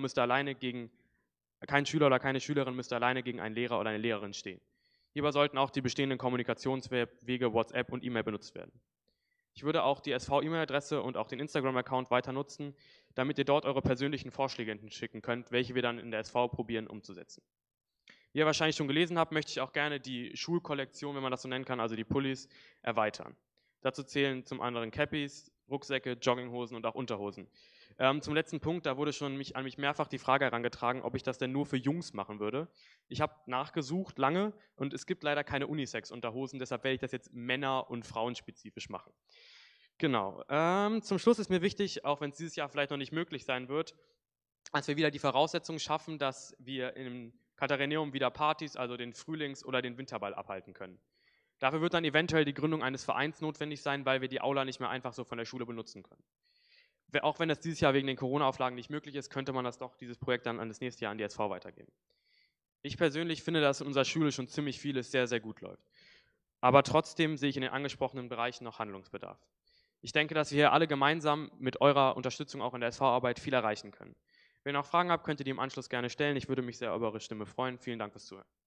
oder keine Schülerin müsste alleine gegen einen Lehrer oder eine Lehrerin stehen. Hierbei sollten auch die bestehenden Kommunikationswege WhatsApp und E-Mail benutzt werden. Ich würde auch die SV-E-Mail-Adresse und auch den Instagram-Account weiter nutzen, damit ihr dort eure persönlichen Vorschläge schicken könnt, welche wir dann in der SV probieren umzusetzen. Wie ihr wahrscheinlich schon gelesen habt, möchte ich auch gerne die Schulkollektion, wenn man das so nennen kann, also die Pullis, erweitern. Dazu zählen zum anderen Cappies, Rucksäcke, Jogginghosen und auch Unterhosen. Zum letzten Punkt, da wurde schon an mich mehrfach die Frage herangetragen, ob ich das denn nur für Jungs machen würde. Ich habe nachgesucht lange und es gibt leider keine Unisex-Unterhosen, deshalb werde ich das jetzt männer- und frauenspezifisch machen. Genau. Zum Schluss ist mir wichtig, auch wenn es dieses Jahr vielleicht noch nicht möglich sein wird, dass wir wieder die Voraussetzungen schaffen, dass wir im Katharinäum wieder Partys, also den Frühlings- oder den Winterball abhalten können. Dafür wird dann eventuell die Gründung eines Vereins notwendig sein, weil wir die Aula nicht mehr einfach so von der Schule benutzen können. Auch wenn das dieses Jahr wegen den Corona-Auflagen nicht möglich ist, könnte man dieses Projekt dann an das nächste Jahr an die SV weitergeben. Ich persönlich finde, dass in unserer Schule schon ziemlich vieles sehr, sehr gut läuft. Aber trotzdem sehe ich in den angesprochenen Bereichen noch Handlungsbedarf. Ich denke, dass wir hier alle gemeinsam mit eurer Unterstützung auch in der SV-Arbeit viel erreichen können. Wenn ihr noch Fragen habt, könnt ihr die im Anschluss gerne stellen. Ich würde mich sehr über eure Stimme freuen. Vielen Dank fürs Zuhören.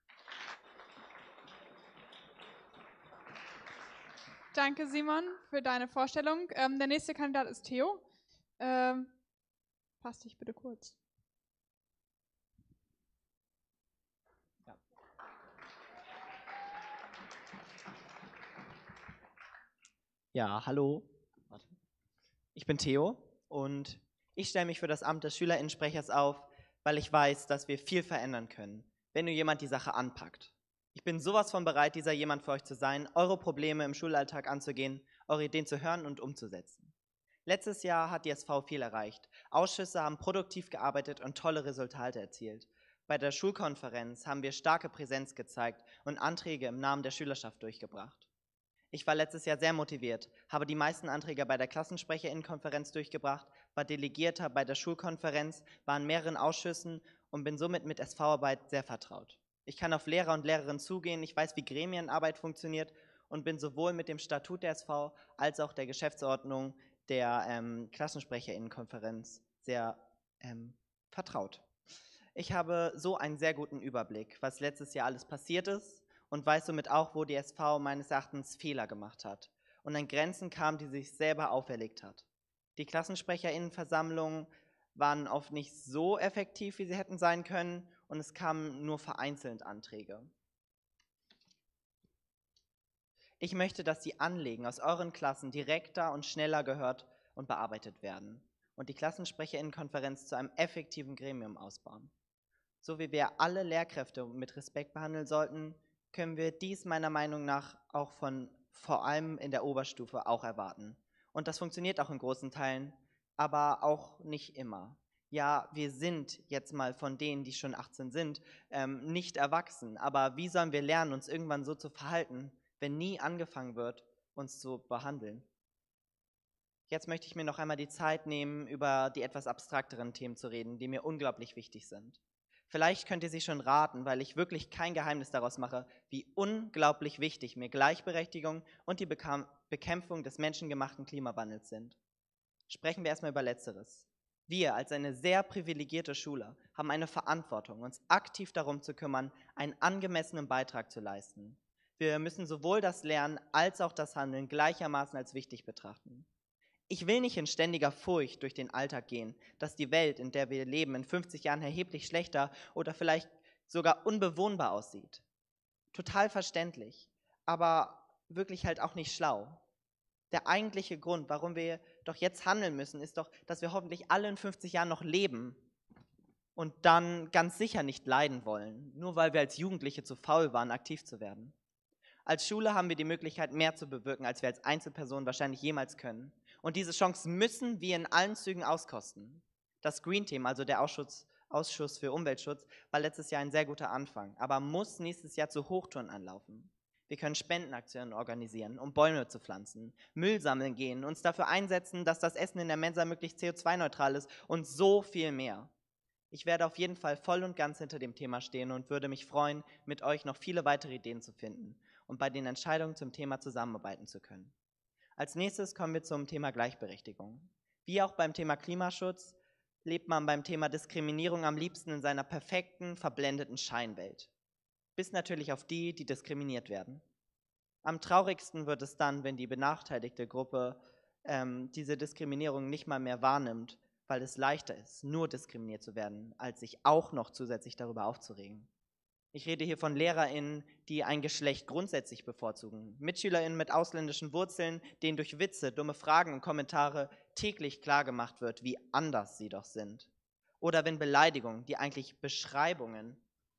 Danke, Simon, für deine Vorstellung. Der nächste Kandidat ist Theo. Fass dich bitte kurz. Ja, hallo. Ich bin Theo und ich stelle mich für das Amt des Schülerinnensprechers auf, weil ich weiß, dass wir viel verändern können, wenn nur jemand die Sache anpackt. Ich bin sowas von bereit, dieser jemand für euch zu sein, eure Probleme im Schulalltag anzugehen, eure Ideen zu hören und umzusetzen. Letztes Jahr hat die SV viel erreicht. Ausschüsse haben produktiv gearbeitet und tolle Resultate erzielt. Bei der Schulkonferenz haben wir starke Präsenz gezeigt und Anträge im Namen der Schülerschaft durchgebracht. Ich war letztes Jahr sehr motiviert, habe die meisten Anträge bei der Klassensprecherinnenkonferenz durchgebracht, war Delegierter bei der Schulkonferenz, war in mehreren Ausschüssen und bin somit mit SV-Arbeit sehr vertraut. Ich kann auf Lehrer und Lehrerinnen zugehen, ich weiß, wie Gremienarbeit funktioniert und bin sowohl mit dem Statut der SV als auch der Geschäftsordnung der Klassensprecherinnenkonferenz sehr vertraut. Ich habe so einen sehr guten Überblick, was letztes Jahr alles passiert ist, und weiß somit auch, wo die SV meines Erachtens Fehler gemacht hat und an Grenzen kam, die sich selber auferlegt hat. Die KlassensprecherInnenversammlungen waren oft nicht so effektiv, wie sie hätten sein können, und es kamen nur vereinzelt Anträge. Ich möchte, dass die Anliegen aus euren Klassen direkter und schneller gehört und bearbeitet werden und die KlassensprecherInnenkonferenz zu einem effektiven Gremium ausbauen. So wie wir alle Lehrkräfte mit Respekt behandeln sollten, können wir dies meiner Meinung nach auch vor allem in der Oberstufe auch erwarten. Und das funktioniert auch in großen Teilen, aber auch nicht immer. Ja, wir sind jetzt mal von denen, die schon 18 sind, nicht erwachsen. Aber wie sollen wir lernen, uns irgendwann so zu verhalten, wenn nie angefangen wird, uns zu behandeln? Jetzt möchte ich mir noch einmal die Zeit nehmen, über die etwas abstrakteren Themen zu reden, die mir unglaublich wichtig sind. Vielleicht könnt ihr sie schon raten, weil ich wirklich kein Geheimnis daraus mache, wie unglaublich wichtig mir Gleichberechtigung und die Bekämpfung des menschengemachten Klimawandels sind. Sprechen wir erstmal über Letzteres. Wir als eine sehr privilegierte Schule haben eine Verantwortung, uns aktiv darum zu kümmern, einen angemessenen Beitrag zu leisten. Wir müssen sowohl das Lernen als auch das Handeln gleichermaßen als wichtig betrachten. Ich will nicht in ständiger Furcht durch den Alltag gehen, dass die Welt, in der wir leben, in 50 Jahren erheblich schlechter oder vielleicht sogar unbewohnbar aussieht. Total verständlich, aber wirklich halt auch nicht schlau. Der eigentliche Grund, warum wir doch jetzt handeln müssen, ist doch, dass wir hoffentlich alle in 50 Jahren noch leben und dann ganz sicher nicht leiden wollen, nur weil wir als Jugendliche zu faul waren, aktiv zu werden. Als Schule haben wir die Möglichkeit, mehr zu bewirken, als wir als Einzelpersonen wahrscheinlich jemals können. Und diese Chance müssen wir in allen Zügen auskosten. Das Green Team, also der Ausschuss für Umweltschutz, war letztes Jahr ein sehr guter Anfang, aber muss nächstes Jahr zu Hochtouren anlaufen. Wir können Spendenaktionen organisieren, um Bäume zu pflanzen, Müll sammeln gehen, uns dafür einsetzen, dass das Essen in der Mensa möglichst CO2-neutral ist und so viel mehr. Ich werde auf jeden Fall voll und ganz hinter dem Thema stehen und würde mich freuen, mit euch noch viele weitere Ideen zu finden und bei den Entscheidungen zum Thema zusammenarbeiten zu können. Als nächstes kommen wir zum Thema Gleichberechtigung. Wie auch beim Thema Klimaschutz lebt man beim Thema Diskriminierung am liebsten in seiner perfekten, verblendeten Scheinwelt. Bis natürlich auf die, die diskriminiert werden. Am traurigsten wird es dann, wenn die benachteiligte Gruppe diese Diskriminierung nicht mal mehr wahrnimmt, weil es leichter ist, nur diskriminiert zu werden, als sich auch noch zusätzlich darüber aufzuregen. Ich rede hier von LehrerInnen, die ein Geschlecht grundsätzlich bevorzugen, MitschülerInnen mit ausländischen Wurzeln, denen durch Witze, dumme Fragen und Kommentare täglich klargemacht wird, wie anders sie doch sind. Oder wenn Beleidigungen, die eigentlich Beschreibungen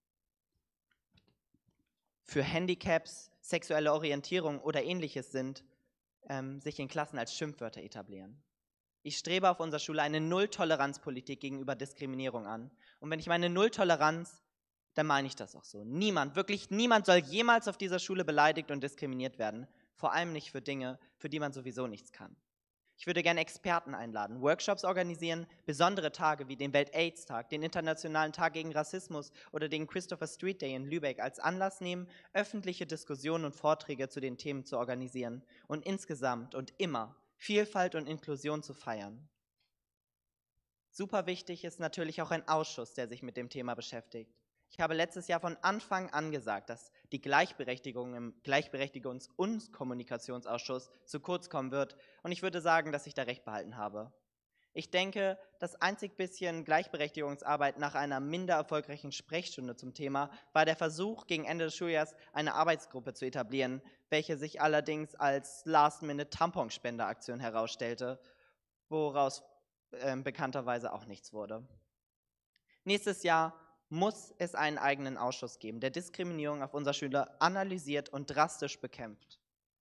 für Handicaps, sexuelle Orientierung oder ähnliches sind, sich in Klassen als Schimpfwörter etablieren. Ich strebe auf unserer Schule eine Null-Toleranz-Politik gegenüber Diskriminierung an. Und wenn ich meine Null-Toleranz, dann meine ich das auch so. Niemand, wirklich niemand soll jemals auf dieser Schule beleidigt und diskriminiert werden. Vor allem nicht für Dinge, für die man sowieso nichts kann. Ich würde gerne Experten einladen, Workshops organisieren, besondere Tage wie den Welt-AIDS-Tag, den Internationalen Tag gegen Rassismus oder den Christopher Street Day in Lübeck als Anlass nehmen, öffentliche Diskussionen und Vorträge zu den Themen zu organisieren und insgesamt und immer Vielfalt und Inklusion zu feiern. Super wichtig ist natürlich auch ein Ausschuss, der sich mit dem Thema beschäftigt. Ich habe letztes Jahr von Anfang an gesagt, dass die Gleichberechtigung im Gleichberechtigungs- und Kommunikationsausschuss zu kurz kommen wird und ich würde sagen, dass ich da recht behalten habe. Ich denke, das einzig bisschen Gleichberechtigungsarbeit nach einer minder erfolgreichen Sprechstunde zum Thema war der Versuch, gegen Ende des Schuljahres eine Arbeitsgruppe zu etablieren, welche sich allerdings als Last-Minute-Tamponspenderaktion herausstellte, woraus bekannterweise auch nichts wurde. Nächstes Jahr muss es einen eigenen Ausschuss geben, der Diskriminierung auf unserer Schule analysiert und drastisch bekämpft.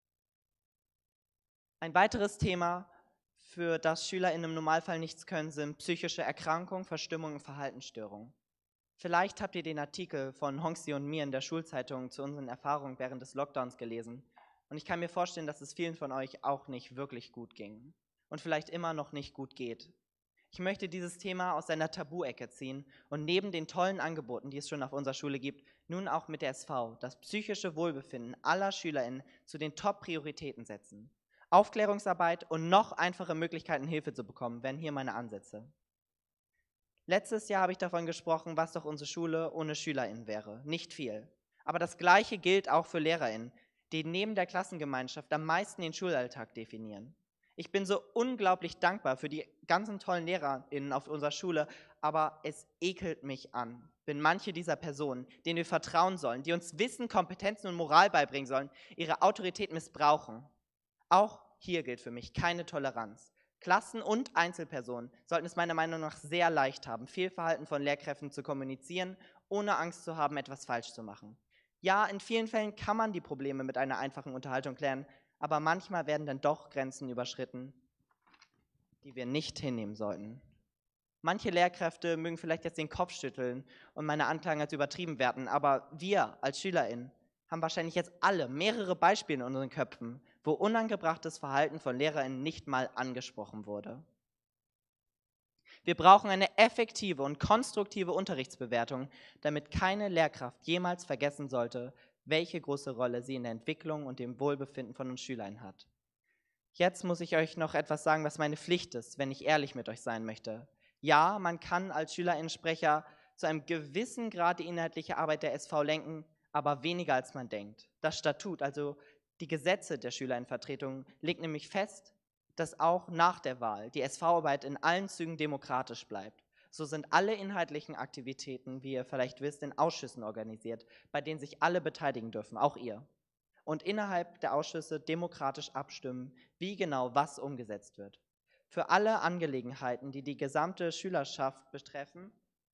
Ein weiteres Thema, für das SchülerInnen im Normalfall nichts können, sind psychische Erkrankungen, Verstimmungen und Verhaltensstörungen. Vielleicht habt ihr den Artikel von Hongxi und mir in der Schulzeitung zu unseren Erfahrungen während des Lockdowns gelesen. Und ich kann mir vorstellen, dass es vielen von euch auch nicht wirklich gut ging und vielleicht immer noch nicht gut geht. Ich möchte dieses Thema aus seiner Tabu-Ecke ziehen und neben den tollen Angeboten, die es schon auf unserer Schule gibt, nun auch mit der SV das psychische Wohlbefinden aller SchülerInnen zu den Top-Prioritäten setzen. Aufklärungsarbeit und noch einfache Möglichkeiten, Hilfe zu bekommen, wären hier meine Ansätze. Letztes Jahr habe ich davon gesprochen, was doch unsere Schule ohne SchülerInnen wäre. Nicht viel. Aber das Gleiche gilt auch für LehrerInnen, die neben der Klassengemeinschaft am meisten den Schulalltag definieren. Ich bin so unglaublich dankbar für die ganzen tollen LehrerInnen auf unserer Schule, aber es ekelt mich an, wenn manche dieser Personen, denen wir vertrauen sollen, die uns Wissen, Kompetenzen und Moral beibringen sollen, ihre Autorität missbrauchen. Auch hier gilt für mich keine Toleranz. Klassen- und Einzelpersonen sollten es meiner Meinung nach sehr leicht haben, Fehlverhalten von Lehrkräften zu kommunizieren, ohne Angst zu haben, etwas falsch zu machen. Ja, in vielen Fällen kann man die Probleme mit einer einfachen Unterhaltung klären, aber manchmal werden dann doch Grenzen überschritten, die wir nicht hinnehmen sollten. Manche Lehrkräfte mögen vielleicht jetzt den Kopf schütteln und meine Anklagen als übertrieben werten, aber wir als SchülerInnen haben wahrscheinlich jetzt alle mehrere Beispiele in unseren Köpfen, wo unangebrachtes Verhalten von LehrerInnen nicht mal angesprochen wurde. Wir brauchen eine effektive und konstruktive Unterrichtsbewertung, damit keine Lehrkraft jemals vergessen sollte, welche große Rolle sie in der Entwicklung und dem Wohlbefinden von uns Schülern hat. Jetzt muss ich euch noch etwas sagen, was meine Pflicht ist, wenn ich ehrlich mit euch sein möchte. Ja, man kann als SchülerInnensprecher zu einem gewissen Grad die inhaltliche Arbeit der SV lenken, aber weniger als man denkt. Das Statut, also die Gesetze der SchülerInnenvertretung, legt nämlich fest, dass auch nach der Wahl die SV-Arbeit in allen Zügen demokratisch bleibt. So sind alle inhaltlichen Aktivitäten, wie ihr vielleicht wisst, in Ausschüssen organisiert, bei denen sich alle beteiligen dürfen, auch ihr. Und innerhalb der Ausschüsse demokratisch abstimmen, wie genau was umgesetzt wird. Für alle Angelegenheiten, die die gesamte Schülerschaft betreffen,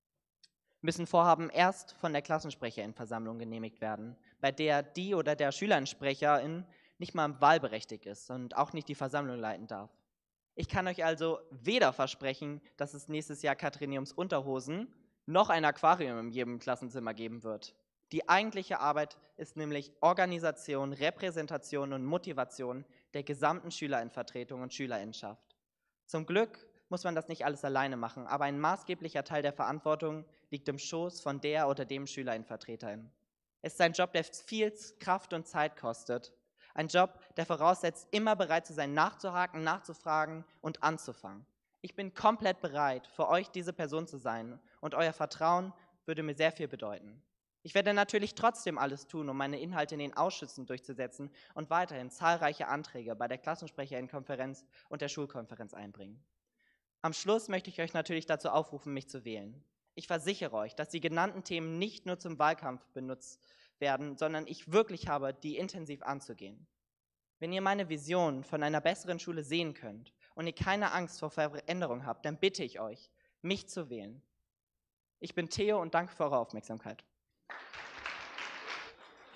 müssen Vorhaben erst von der Klassensprecherinnenversammlung genehmigt werden, bei der die oder der Schülerinnensprecherin nicht mal wahlberechtigt ist und auch nicht die Versammlung leiten darf. Ich kann euch also weder versprechen, dass es nächstes Jahr Katriniums Unterhosen noch ein Aquarium in jedem Klassenzimmer geben wird. Die eigentliche Arbeit ist nämlich Organisation, Repräsentation und Motivation der gesamten Schülerinnenvertretung und Schülerinnenschaft. Zum Glück muss man das nicht alles alleine machen, aber ein maßgeblicher Teil der Verantwortung liegt im Schoß von der oder dem SchülerInnenvertreterin. Es ist ein Job, der viel Kraft und Zeit kostet. Ein Job, der voraussetzt, immer bereit zu sein, nachzuhaken, nachzufragen und anzufangen. Ich bin komplett bereit, für euch diese Person zu sein und euer Vertrauen würde mir sehr viel bedeuten. Ich werde natürlich trotzdem alles tun, um meine Inhalte in den Ausschüssen durchzusetzen und weiterhin zahlreiche Anträge bei der Klassensprecherinnenkonferenz und der Schulkonferenz einbringen. Am Schluss möchte ich euch natürlich dazu aufrufen, mich zu wählen. Ich versichere euch, dass die genannten Themen nicht nur zum Wahlkampf benutzt werden, sondern ich wirklich habe, die intensiv anzugehen. Wenn ihr meine Vision von einer besseren Schule sehen könnt und ihr keine Angst vor Veränderung habt, dann bitte ich euch, mich zu wählen. Ich bin Theo und danke für eure Aufmerksamkeit.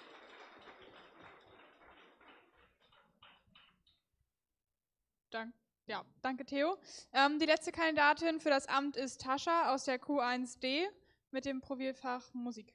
Danke. Ja, danke Theo. Die letzte Kandidatin für das Amt ist Tascha aus der Q1D mit dem Profilfach Musik.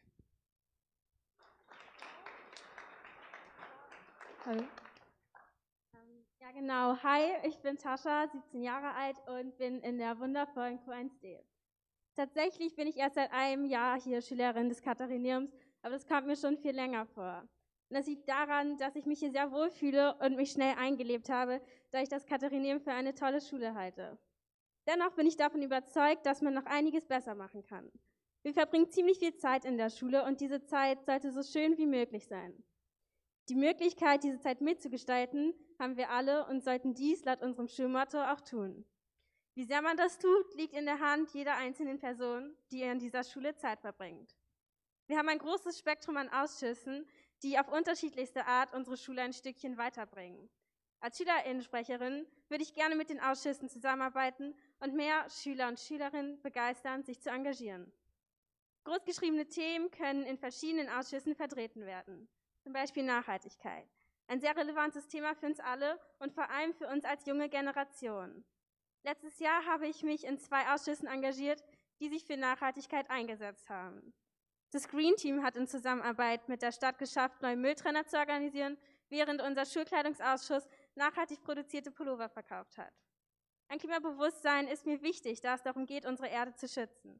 Hallo. Ja, genau. Hi, ich bin Tascha, 17 Jahre alt und bin in der wundervollen Q1D. Tatsächlich bin ich erst seit einem Jahr hier Schülerin des Katharineums, aber das kommt mir schon viel länger vor. Und das liegt daran, dass ich mich hier sehr wohl fühle und mich schnell eingelebt habe, da ich das Katharineum für eine tolle Schule halte. Dennoch bin ich davon überzeugt, dass man noch einiges besser machen kann. Wir verbringen ziemlich viel Zeit in der Schule und diese Zeit sollte so schön wie möglich sein. Die Möglichkeit, diese Zeit mitzugestalten, haben wir alle und sollten dies laut unserem Schulmotto auch tun. Wie sehr man das tut, liegt in der Hand jeder einzelnen Person, die in dieser Schule Zeit verbringt. Wir haben ein großes Spektrum an Ausschüssen, die auf unterschiedlichste Art unsere Schule ein Stückchen weiterbringen. Als Schülerinnensprecherin würde ich gerne mit den Ausschüssen zusammenarbeiten und mehr Schüler und Schülerinnen begeistern, sich zu engagieren. Großgeschriebene Themen können in verschiedenen Ausschüssen vertreten werden. Zum Beispiel Nachhaltigkeit. Ein sehr relevantes Thema für uns alle und vor allem für uns als junge Generation. Letztes Jahr habe ich mich in 2 Ausschüssen engagiert, die sich für Nachhaltigkeit eingesetzt haben. Das Green Team hat in Zusammenarbeit mit der Stadt geschafft, neue Mülltrenner zu organisieren, während unser Schulkleidungsausschuss nachhaltig produzierte Pullover verkauft hat. Ein Klimabewusstsein ist mir wichtig, da es darum geht, unsere Erde zu schützen.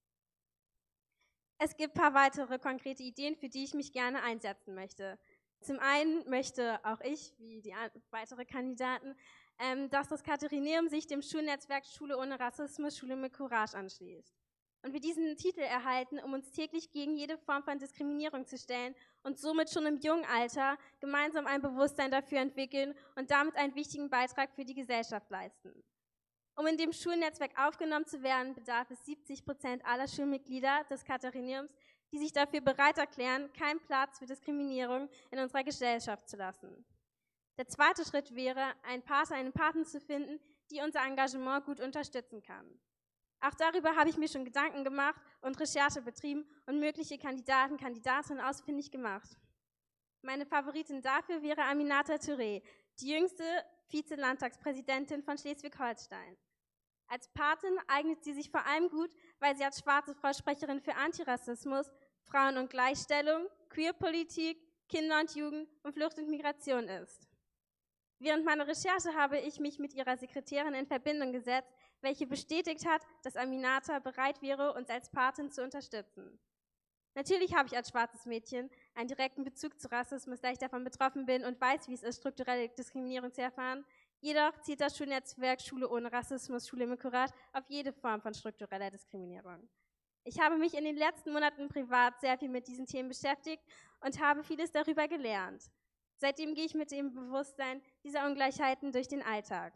Es gibt ein paar weitere konkrete Ideen, für die ich mich gerne einsetzen möchte. Zum einen möchte auch ich, wie die weiteren Kandidaten, dass das Katharineum sich dem Schulnetzwerk Schule ohne Rassismus, Schule mit Courage anschließt. Und wir diesen Titel erhalten, um uns täglich gegen jede Form von Diskriminierung zu stellen und somit schon im jungen Alter gemeinsam ein Bewusstsein dafür entwickeln und damit einen wichtigen Beitrag für die Gesellschaft leisten. Um in dem Schulnetzwerk aufgenommen zu werden, bedarf es 70% aller Schulmitglieder des Katharineums, die sich dafür bereit erklären, keinen Platz für Diskriminierung in unserer Gesellschaft zu lassen. Der zweite Schritt wäre, einen Partner, eine Partnerin zu finden, die unser Engagement gut unterstützen kann. Auch darüber habe ich mir schon Gedanken gemacht und Recherche betrieben und mögliche Kandidaten, Kandidatinnen ausfindig gemacht. Meine Favoritin dafür wäre Aminata Touré, die jüngste Vize-Landtagspräsidentin von Schleswig-Holstein. Als Patin eignet sie sich vor allem gut, weil sie als schwarze Frau Sprecherin für Antirassismus, Frauen- und Gleichstellung, Queerpolitik, Kinder und Jugend und Flucht und Migration ist. Während meiner Recherche habe ich mich mit ihrer Sekretärin in Verbindung gesetzt, welche bestätigt hat, dass Aminata bereit wäre, uns als Patin zu unterstützen. Natürlich habe ich als schwarzes Mädchen einen direkten Bezug zu Rassismus, da ich davon betroffen bin und weiß, wie es ist, strukturelle Diskriminierung zu erfahren. Jedoch zielt das Schulnetzwerk Schule ohne Rassismus, Schule mit Courage auf jede Form von struktureller Diskriminierung. Ich habe mich in den letzten Monaten privat sehr viel mit diesen Themen beschäftigt und habe vieles darüber gelernt. Seitdem gehe ich mit dem Bewusstsein dieser Ungleichheiten durch den Alltag.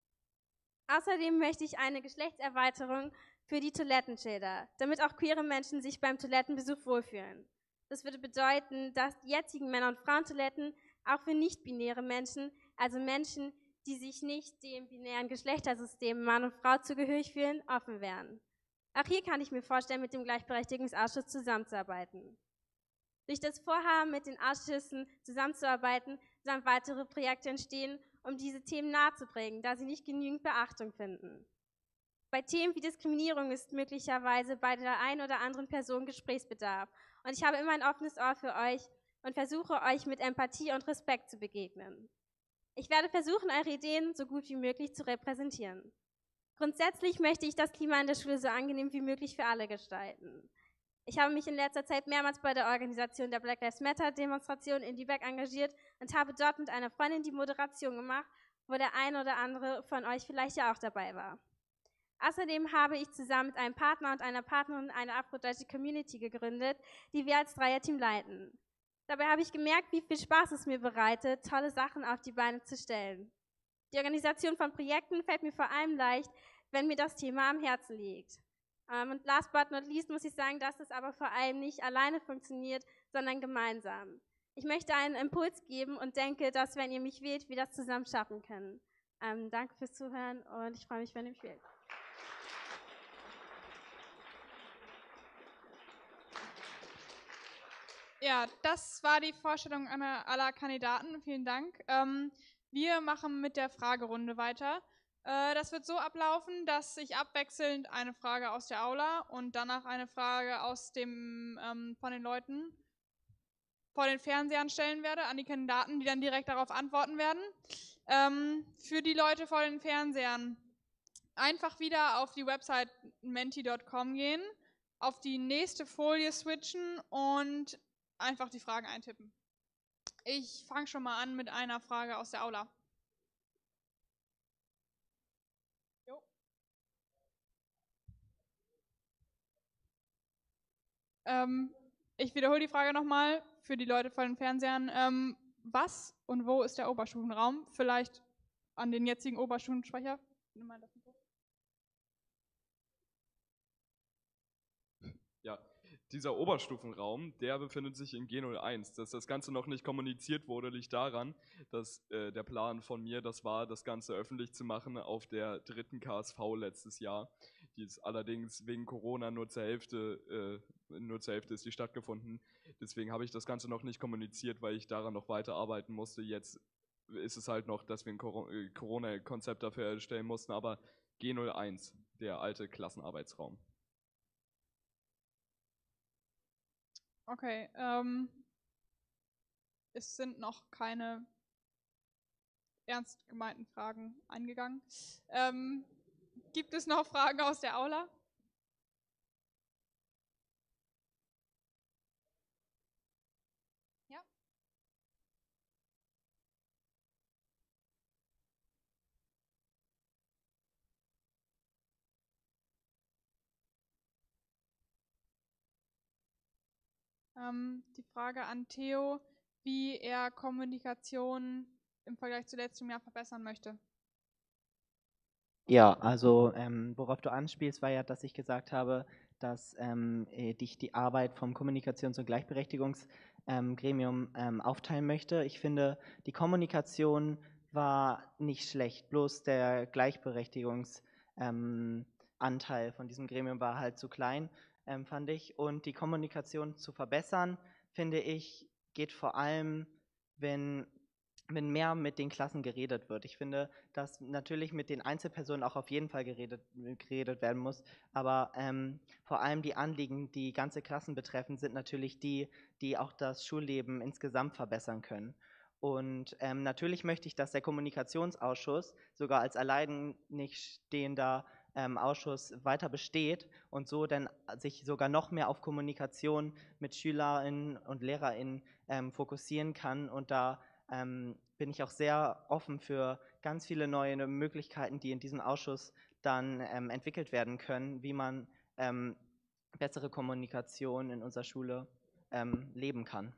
Außerdem möchte ich eine Geschlechtserweiterung für die Toilettenschilder, damit auch queere Menschen sich beim Toilettenbesuch wohlfühlen. Das würde bedeuten, dass die jetzigen Männer- und Frauentoiletten auch für nicht-binäre Menschen, also Menschen, die sich nicht dem binären Geschlechtersystem Mann und Frau zugehörig fühlen, offen wären. Auch hier kann ich mir vorstellen, mit dem Gleichberechtigungsausschuss zusammenzuarbeiten. Durch das Vorhaben, mit den Ausschüssen zusammenzuarbeiten, sollen weitere Projekte entstehen, um diese Themen nahezubringen, da sie nicht genügend Beachtung finden. Bei Themen wie Diskriminierung ist möglicherweise bei der einen oder anderen Person Gesprächsbedarf. Und ich habe immer ein offenes Ohr für euch und versuche, euch mit Empathie und Respekt zu begegnen. Ich werde versuchen, eure Ideen so gut wie möglich zu repräsentieren. Grundsätzlich möchte ich das Klima in der Schule so angenehm wie möglich für alle gestalten. Ich habe mich in letzter Zeit mehrmals bei der Organisation der Black Lives Matter Demonstration in Lübeck engagiert und habe dort mit einer Freundin die Moderation gemacht, wo der eine oder andere von euch vielleicht ja auch dabei war. Außerdem habe ich zusammen mit einem Partner und einer Partnerin eine afrodeutsche Community gegründet, die wir als Dreierteam leiten. Dabei habe ich gemerkt, wie viel Spaß es mir bereitet, tolle Sachen auf die Beine zu stellen. Die Organisation von Projekten fällt mir vor allem leicht, wenn mir das Thema am Herzen liegt. Und last but not least muss ich sagen, dass es aber vor allem nicht alleine funktioniert, sondern gemeinsam. Ich möchte einen Impuls geben und denke, dass, wenn ihr mich wählt, wir das zusammen schaffen können. Danke fürs Zuhören und ich freue mich, wenn ihr mich wählt. Ja, das war die Vorstellung aller Kandidaten. Vielen Dank. Wir machen mit der Fragerunde weiter. Das wird so ablaufen, dass ich abwechselnd eine Frage aus der Aula und danach eine Frage von den Leuten vor den Fernsehern stellen werde an die Kandidaten, die dann direkt darauf antworten werden. Für die Leute vor den Fernsehern einfach wieder auf die Website menti.com gehen, auf die nächste Folie switchen und einfach die Fragen eintippen. Ich fange schon mal an mit einer Frage aus der Aula. Jo. Ich wiederhole die Frage nochmal für die Leute vor den Fernsehern. Was und wo ist der Oberstufenraum? Vielleicht an den jetzigen Oberstufensprecher. Nimm mal das Mikro. Ja, dieser Oberstufenraum, der befindet sich in G01. Dass das Ganze noch nicht kommuniziert wurde, liegt daran, dass der Plan von mir, das war, das Ganze öffentlich zu machen auf der 3. KSV letztes Jahr. Die ist allerdings wegen Corona nur zur Hälfte ist die stattgefunden. Deswegen habe ich das Ganze noch nicht kommuniziert, weil ich daran noch weiter arbeiten musste. Jetzt ist es halt noch, dass wir ein Corona-Konzept dafür erstellen mussten, aber G01, der alte Klassenarbeitsraum. Okay, es sind noch keine ernst gemeinten Fragen eingegangen. Gibt es noch Fragen aus der Aula? Ja. Die Frage an Theo, wie er Kommunikation im Vergleich zu letztem Jahr verbessern möchte. Ja, also worauf du anspielst, war ja, dass ich gesagt habe, dass ich die Arbeit vom Kommunikations- und Gleichberechtigungsgremium aufteilen möchte. Ich finde, die Kommunikation war nicht schlecht, bloß der Gleichberechtigungsanteil von diesem Gremium war halt zu klein, fand ich. Und die Kommunikation zu verbessern, finde ich, geht vor allem, wenn mehr mit den Klassen geredet wird. Ich finde, dass natürlich mit den Einzelpersonen auch auf jeden Fall geredet werden muss, aber vor allem die Anliegen, die ganze Klassen betreffen, sind natürlich die auch das Schulleben insgesamt verbessern können. Und natürlich möchte ich, dass der Kommunikationsausschuss sogar als alleinig stehender Ausschuss weiter besteht und so dann sich sogar noch mehr auf Kommunikation mit SchülerInnen und LehrerInnen fokussieren kann. Und da bin ich auch sehr offen für ganz viele neue Möglichkeiten, die in diesem Ausschuss dann entwickelt werden können, wie man bessere Kommunikation in unserer Schule leben kann.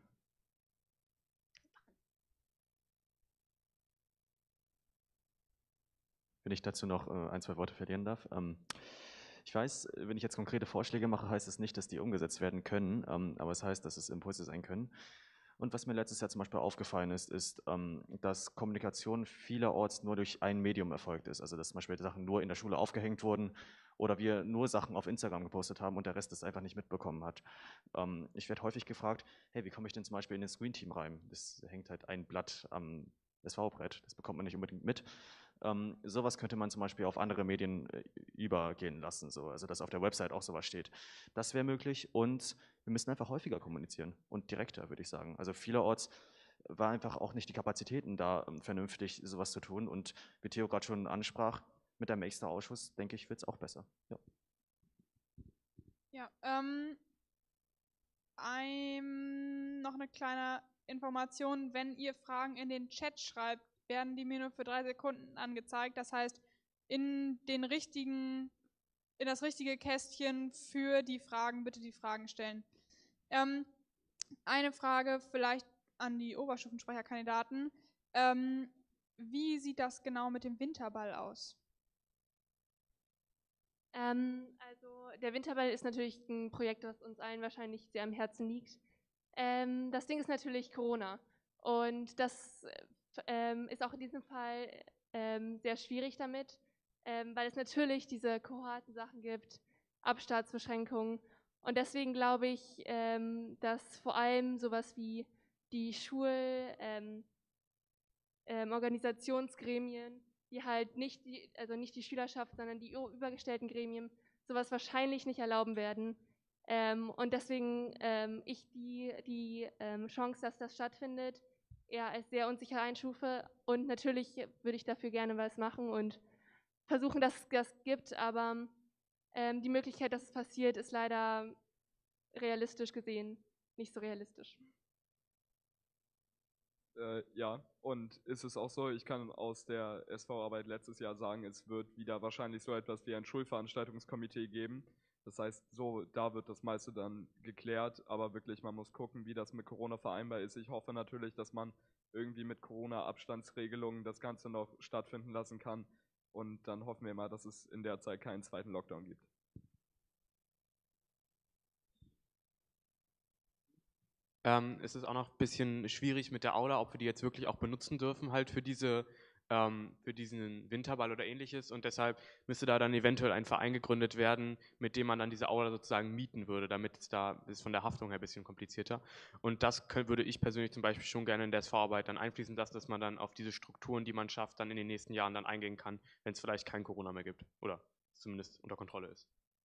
Wenn ich dazu noch ein, zwei Worte verlieren darf. Ich weiß, wenn ich jetzt konkrete Vorschläge mache, heißt es nicht, dass die umgesetzt werden können, aber es heißt, dass es Impulse sein können. Und was mir letztes Jahr zum Beispiel aufgefallen ist, dass Kommunikation vielerorts nur durch ein Medium erfolgt ist. Also dass zum Beispiel Sachen nur in der Schule aufgehängt wurden oder wir nur Sachen auf Instagram gepostet haben und der Rest es einfach nicht mitbekommen hat. Ich werde häufig gefragt, hey, wie komme ich denn zum Beispiel in den Screen-Team rein? Das hängt halt ein Blatt am SV-Brett, das bekommt man nicht unbedingt mit. Sowas könnte man zum Beispiel auf andere Medien übergehen lassen, so. Also dass auf der Website auch sowas steht. Das wäre möglich und wir müssen einfach häufiger kommunizieren und direkter, würde ich sagen. Also vielerorts war einfach auch nicht die Kapazitäten da, vernünftig sowas zu tun und wie Theo gerade schon ansprach, mit dem nächsten Ausschuss, denke ich, wird es auch besser. Ja, noch eine kleine Information, wenn ihr Fragen in den Chat schreibt, werden die mir nur für 3 Sekunden angezeigt. Das heißt, in das richtige Kästchen für die Fragen bitte die Fragen stellen. Eine Frage vielleicht an die Oberstufensprecherkandidaten. Wie sieht das genau mit dem Winterball aus? Also der Winterball ist natürlich ein Projekt, das uns allen wahrscheinlich sehr am Herzen liegt. Das Ding ist natürlich Corona und das ist auch in diesem Fall sehr schwierig damit, weil es natürlich diese Kohortensachen gibt, Abstandsbeschränkungen und deswegen glaube ich, dass vor allem sowas wie die Organisationsgremien die halt nicht die Schülerschaft, sondern die übergestellten Gremien sowas wahrscheinlich nicht erlauben werden. Und deswegen ich die Chance, dass das stattfindet, eher als sehr unsicher einstufe. Und natürlich würde ich dafür gerne was machen und versuchen, dass es das gibt, aber die Möglichkeit, dass es passiert, ist leider realistisch gesehen nicht so realistisch. Ja, und ist es auch so, ich kann aus der SV-Arbeit letztes Jahr sagen, es wird wieder wahrscheinlich so etwas wie ein Schulveranstaltungskomitee geben. Das heißt, da wird das meiste dann geklärt, aber wirklich, man muss gucken, wie das mit Corona vereinbar ist. Ich hoffe natürlich, dass man irgendwie mit Corona-Abstandsregelungen das Ganze noch stattfinden lassen kann. Und dann hoffen wir mal, dass es in der Zeit keinen zweiten Lockdown gibt. Es ist auch noch ein bisschen schwierig mit der Aula, ob wir die jetzt wirklich auch benutzen dürfen, halt für diesen Winterball oder ähnliches. Und deshalb müsste da dann eventuell ein Verein gegründet werden, mit dem man dann diese Aula sozusagen mieten würde, damit ist von der Haftung her ein bisschen komplizierter. Und das würde ich persönlich zum Beispiel schon gerne in der SV-Arbeit dann einfließen lassen, dass man dann auf diese Strukturen, die man schafft, dann in den nächsten Jahren dann eingehen kann, wenn es vielleicht kein Corona mehr gibt oder zumindest unter Kontrolle ist.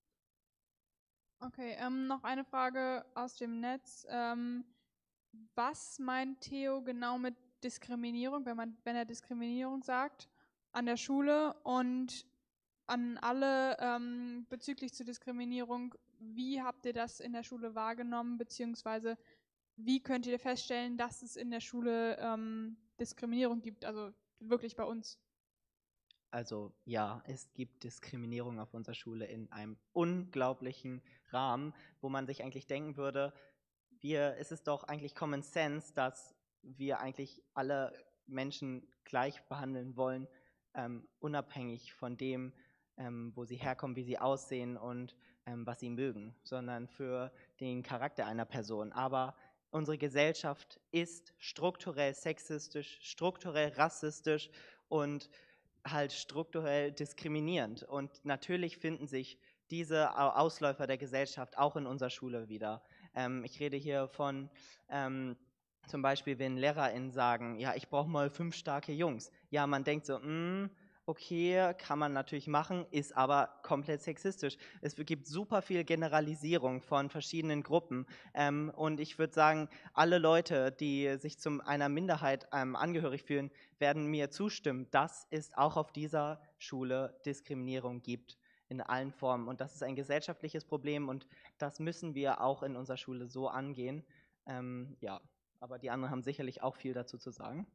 Okay, noch eine Frage aus dem Netz. Was meint Theo genau mit Diskriminierung, wenn er Diskriminierung sagt, an der Schule und an alle bezüglich zur Diskriminierung? Wie habt ihr das in der Schule wahrgenommen, beziehungsweise wie könnt ihr feststellen, dass es in der Schule Diskriminierung gibt, also wirklich bei uns? Also ja, es gibt Diskriminierung auf unserer Schule in einem unglaublichen Rahmen, wo man sich eigentlich denken würde, es ist doch eigentlich Common Sense, dass wir eigentlich alle Menschen gleich behandeln wollen, unabhängig von dem, wo sie herkommen, wie sie aussehen und was sie mögen, sondern für den Charakter einer Person. Aber unsere Gesellschaft ist strukturell sexistisch, strukturell rassistisch und halt strukturell diskriminierend. Und natürlich finden sich diese Ausläufer der Gesellschaft auch in unserer Schule wieder. Ich rede hier von zum Beispiel, wenn LehrerInnen sagen, ja, ich brauche mal 5 starke Jungs. Ja, man denkt so, okay, kann man natürlich machen, ist aber komplett sexistisch. Es gibt super viel Generalisierung von verschiedenen Gruppen und ich würde sagen, alle Leute, die sich zu einer Minderheit angehörig fühlen, werden mir zustimmen, dass es auch auf dieser Schule Diskriminierung gibt in allen Formen und das ist ein gesellschaftliches Problem und das müssen wir auch in unserer Schule so angehen. Ja, aber die anderen haben sicherlich auch viel dazu zu sagen.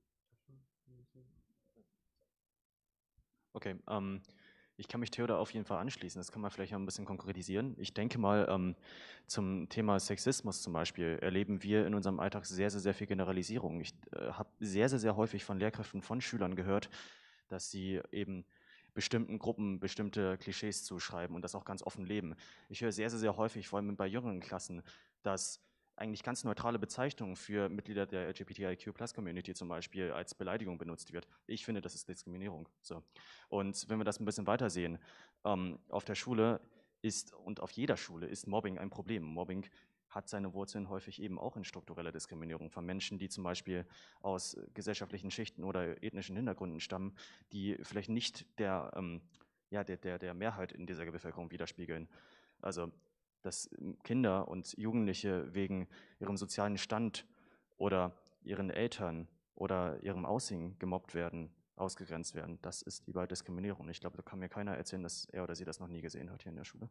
Okay, ich kann mich Theo da auf jeden Fall anschließen. Das kann man vielleicht noch ein bisschen konkretisieren. Ich denke mal, zum Thema Sexismus zum Beispiel erleben wir in unserem Alltag sehr, sehr, sehr viel Generalisierung. Ich habe sehr, sehr, sehr häufig von Lehrkräften, von Schülern gehört, dass sie eben bestimmten Gruppen bestimmte Klischees zuschreiben und das auch ganz offen leben. Ich höre sehr, sehr, sehr häufig, vor allem bei jüngeren Klassen, dass eigentlich ganz neutrale Bezeichnungen für Mitglieder der LGBTIQ-Plus-Community zum Beispiel als Beleidigung benutzt wird. Ich finde, das ist Diskriminierung. So. Und wenn wir das ein bisschen weiter sehen, auf der Schule und auf jeder Schule ist Mobbing ein Problem. Mobbing hat seine Wurzeln häufig eben auch in struktureller Diskriminierung von Menschen, die zum Beispiel aus gesellschaftlichen Schichten oder ethnischen Hintergründen stammen, die vielleicht nicht der Mehrheit in dieser Bevölkerung widerspiegeln. Also dass Kinder und Jugendliche wegen ihrem sozialen Stand oder ihren Eltern oder ihrem Aussehen gemobbt werden, ausgegrenzt werden, das ist überall Diskriminierung. Ich glaube, da kann mir keiner erzählen, dass er oder sie das noch nie gesehen hat hier in der Schule.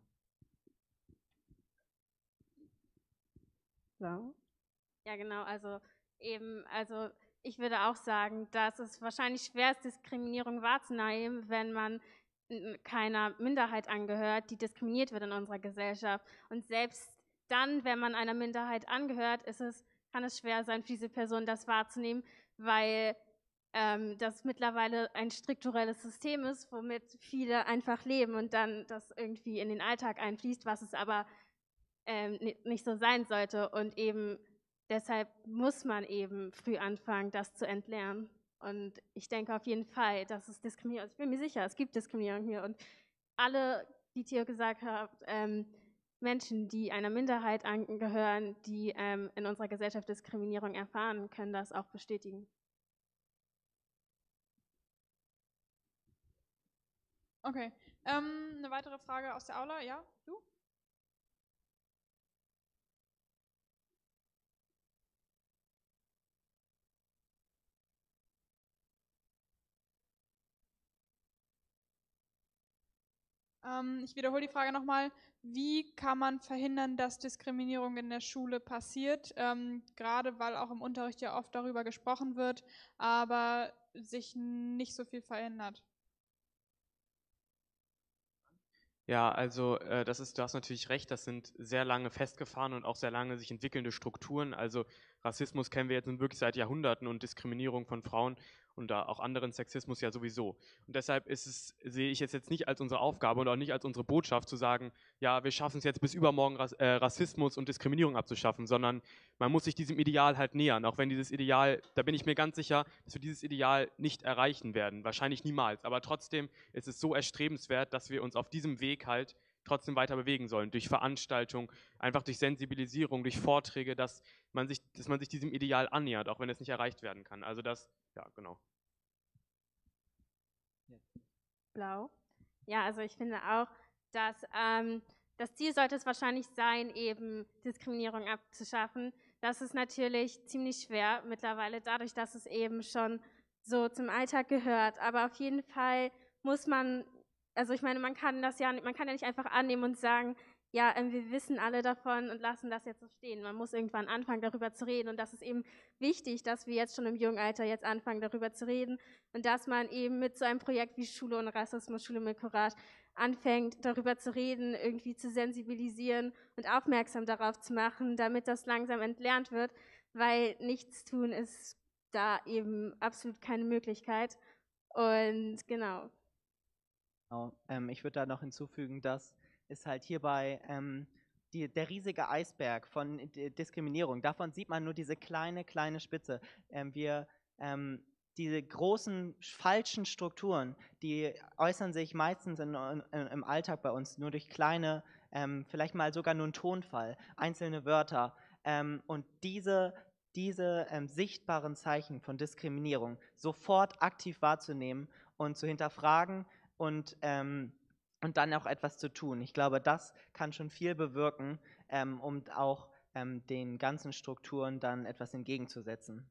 Ja, genau, also ich würde auch sagen, dass es wahrscheinlich schwer ist, Diskriminierung wahrzunehmen, wenn man keiner Minderheit angehört, die diskriminiert wird in unserer Gesellschaft. Und selbst dann, wenn man einer Minderheit angehört, kann es schwer sein, für diese Person das wahrzunehmen, weil das mittlerweile ein strukturelles System ist, womit viele einfach leben und dann das irgendwie in den Alltag einfließt, was es aber nicht so sein sollte. Und eben deshalb muss man eben früh anfangen, das zu entlernen. Und ich denke auf jeden Fall, dass es Diskriminierung ist. Ich bin mir sicher, es gibt Diskriminierung hier. Und alle, die Theo gesagt hat, Menschen, die einer Minderheit angehören, die in unserer Gesellschaft Diskriminierung erfahren, können das auch bestätigen. Okay. Eine weitere Frage aus der Aula? Ja, du? Ich wiederhole die Frage nochmal. Wie kann man verhindern, dass Diskriminierung in der Schule passiert? Gerade weil auch im Unterricht ja oft darüber gesprochen wird, aber sich nicht so viel verändert. Ja, also du hast natürlich recht, das sind sehr lange festgefahren und auch sehr lange sich entwickelnde Strukturen. Also Rassismus kennen wir jetzt nun wirklich seit Jahrhunderten und Diskriminierung von Frauen und da auch anderen Sexismus ja sowieso. Und deshalb sehe ich es jetzt nicht als unsere Aufgabe und auch nicht als unsere Botschaft zu sagen, ja, wir schaffen es jetzt bis übermorgen Rassismus und Diskriminierung abzuschaffen, sondern man muss sich diesem Ideal halt nähern, auch wenn dieses Ideal, da bin ich mir ganz sicher, dass wir dieses Ideal nicht erreichen werden, wahrscheinlich niemals, aber trotzdem ist es so erstrebenswert, dass wir uns auf diesem Weg halt trotzdem weiter bewegen sollen, durch Veranstaltungen, einfach durch Sensibilisierung, durch Vorträge, dass man sich diesem Ideal annähert, auch wenn es nicht erreicht werden kann. Also das, ja, genau. Blau. Ja, also ich finde auch, dass das Ziel sollte es wahrscheinlich sein, eben Diskriminierung abzuschaffen. Das ist natürlich ziemlich schwer mittlerweile, dadurch, dass es eben schon so zum Alltag gehört. Aber auf jeden Fall muss man, also ich meine, man kann ja nicht einfach annehmen und sagen, ja, wir wissen alle davon und lassen das jetzt so stehen. Man muss irgendwann anfangen, darüber zu reden. Und das ist eben wichtig, dass wir jetzt schon im jungen Alter jetzt anfangen, darüber zu reden. Und dass man eben mit so einem Projekt wie Schule ohne Rassismus, Schule mit Courage, anfängt, darüber zu reden, irgendwie zu sensibilisieren und aufmerksam darauf zu machen, damit das langsam entlernt wird. Weil nichts tun ist da eben absolut keine Möglichkeit. Und genau. Ich würde da noch hinzufügen, dass es halt hierbei der riesige Eisberg von Diskriminierung, davon sieht man nur diese kleine Spitze. Diese großen falschen Strukturen, die äußern sich meistens im Alltag bei uns nur durch kleine, vielleicht mal sogar nur ein Tonfall, einzelne Wörter. Und diese sichtbaren Zeichen von Diskriminierung sofort aktiv wahrzunehmen und zu hinterfragen und dann auch etwas zu tun. Ich glaube, das kann schon viel bewirken, um auch den ganzen Strukturen dann etwas entgegenzusetzen.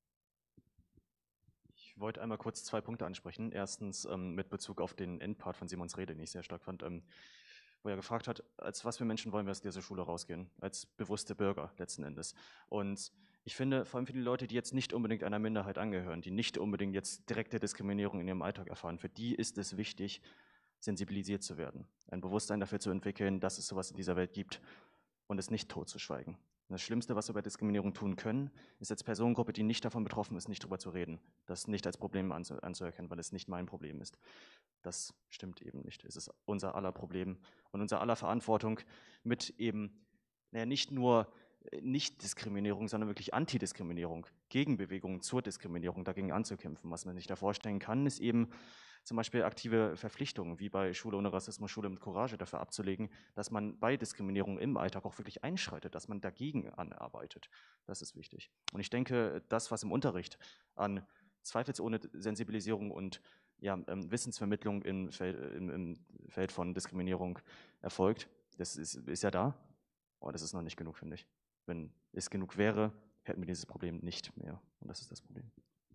Ich wollte einmal kurz 2 Punkte ansprechen. Erstens mit Bezug auf den Endpart von Simons Rede, den ich sehr stark fand, wo er gefragt hat, als was für Menschen wollen wir aus dieser Schule rausgehen? Als bewusste Bürger letzten Endes. Und ich finde, vor allem für die Leute, die jetzt nicht unbedingt einer Minderheit angehören, die nicht unbedingt jetzt direkte Diskriminierung in ihrem Alltag erfahren, für die ist es wichtig, sensibilisiert zu werden, ein Bewusstsein dafür zu entwickeln, dass es sowas in dieser Welt gibt und es nicht totzuschweigen. Das Schlimmste, was wir bei Diskriminierung tun können, ist als Personengruppe, die nicht davon betroffen ist, nicht darüber zu reden, das nicht als Problem anzuerkennen, weil es nicht mein Problem ist. Das stimmt eben nicht. Es ist unser aller Problem und unser aller Verantwortung, mit eben nicht nur Nicht-Diskriminierung, sondern wirklich Antidiskriminierung, Gegenbewegungen zur Diskriminierung, dagegen anzukämpfen. Was man sich da vorstellen kann, ist eben zum Beispiel aktive Verpflichtungen, wie bei Schule ohne Rassismus, Schule mit Courage, dafür abzulegen, dass man bei Diskriminierung im Alltag auch wirklich einschreitet, dass man dagegen anarbeitet. Das ist wichtig. Und ich denke, das, was im Unterricht an zweifelsohne Sensibilisierung und Wissensvermittlung im Feld von Diskriminierung erfolgt, das ist ja da, aber das ist noch nicht genug, finde ich. Wenn es genug wäre, hätten wir dieses Problem nicht mehr. Und das ist das Problem.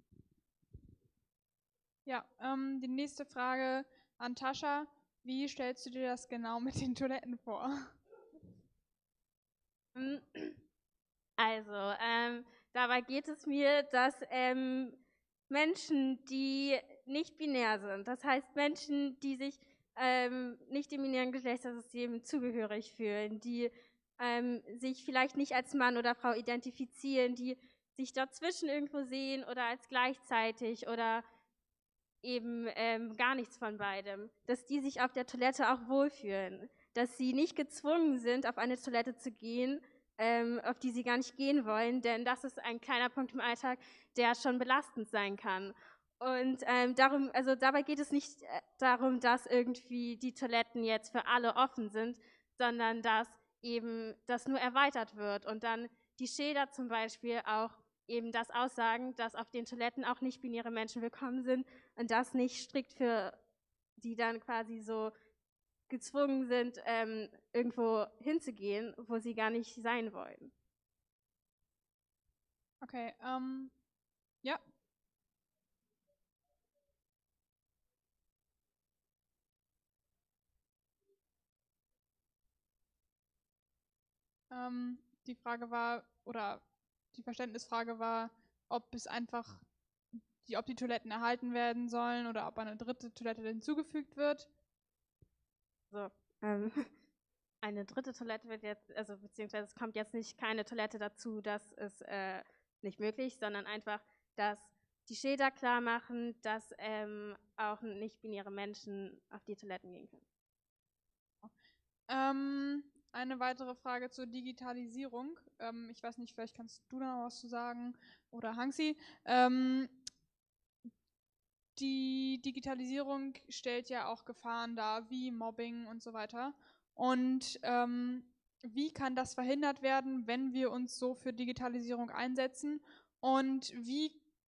Ja, die nächste Frage an Tascha. Wie stellst du dir das genau mit den Toiletten vor? Also, dabei geht es mir, dass Menschen, die nicht binär sind, das heißt Menschen, die sich nicht dem binären Geschlechtersystem zugehörig fühlen, die sich vielleicht nicht als Mann oder Frau identifizieren, die sich dazwischen irgendwo sehen oder als gleichzeitig oder eben gar nichts von beidem, dass die sich auf der Toilette auch wohlfühlen, dass sie nicht gezwungen sind, auf eine Toilette zu gehen, auf die sie gar nicht gehen wollen, denn das ist ein kleiner Punkt im Alltag, der schon belastend sein kann. Und dabei geht es nicht darum, dass irgendwie die Toiletten jetzt für alle offen sind, sondern dass eben das nur erweitert wird und dann die Schilder zum Beispiel auch eben das aussagen, dass auf den Toiletten auch nicht-binäre Menschen willkommen sind und das nicht strikt für die dann quasi so gezwungen sind, irgendwo hinzugehen, wo sie gar nicht sein wollen. Okay, ja. Die Frage war, oder die Verständnisfrage war, ob die Toiletten erhalten werden sollen oder ob eine dritte Toilette hinzugefügt wird. So, eine dritte Toilette wird jetzt, also beziehungsweise es kommt jetzt nicht keine Toilette dazu, das ist nicht möglich, sondern einfach, dass die Schilder klar machen, dass auch nicht-binäre Menschen auf die Toiletten gehen können. Eine weitere Frage zur Digitalisierung. Ich weiß nicht, vielleicht kannst du da noch was zu sagen oder Hangsi. Die Digitalisierung stellt ja auch Gefahren dar, wie Mobbing und so weiter. Und wie kann das verhindert werden, wenn wir uns so für Digitalisierung einsetzen? Und wie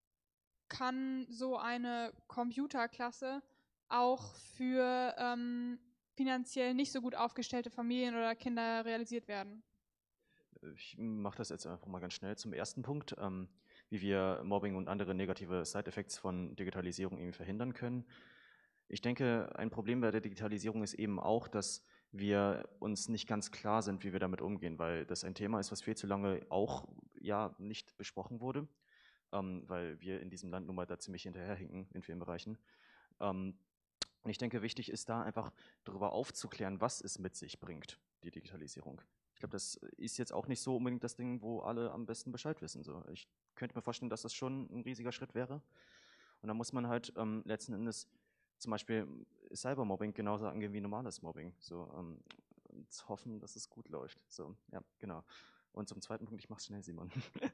kann so eine Computerklasse auch für finanziell nicht so gut aufgestellte Familien oder Kinder realisiert werden? Ich mache das jetzt einfach mal ganz schnell zum ersten Punkt, wie wir Mobbing und andere negative Side-Effects von Digitalisierung irgendwie verhindern können. Ich denke, ein Problem bei der Digitalisierung ist eben auch, dass wir uns nicht ganz klar sind, wie wir damit umgehen, weil das ein Thema ist, was viel zu lange auch ja nicht besprochen wurde, weil wir in diesem Land nun mal da ziemlich hinterherhinken in vielen Bereichen. Und ich denke, wichtig ist da einfach darüber aufzuklären, was es mit sich bringt, die Digitalisierung. Ich glaube, das ist jetzt auch nicht so unbedingt das Ding, wo alle am besten Bescheid wissen. So. Ich könnte mir vorstellen, dass das schon ein riesiger Schritt wäre. Und da muss man halt letzten Endes zum Beispiel Cybermobbing genauso angehen wie normales Mobbing. So, und hoffen, dass es gut läuft. So, ja, genau. Und zum zweiten Punkt, ich mach's schnell, Simon.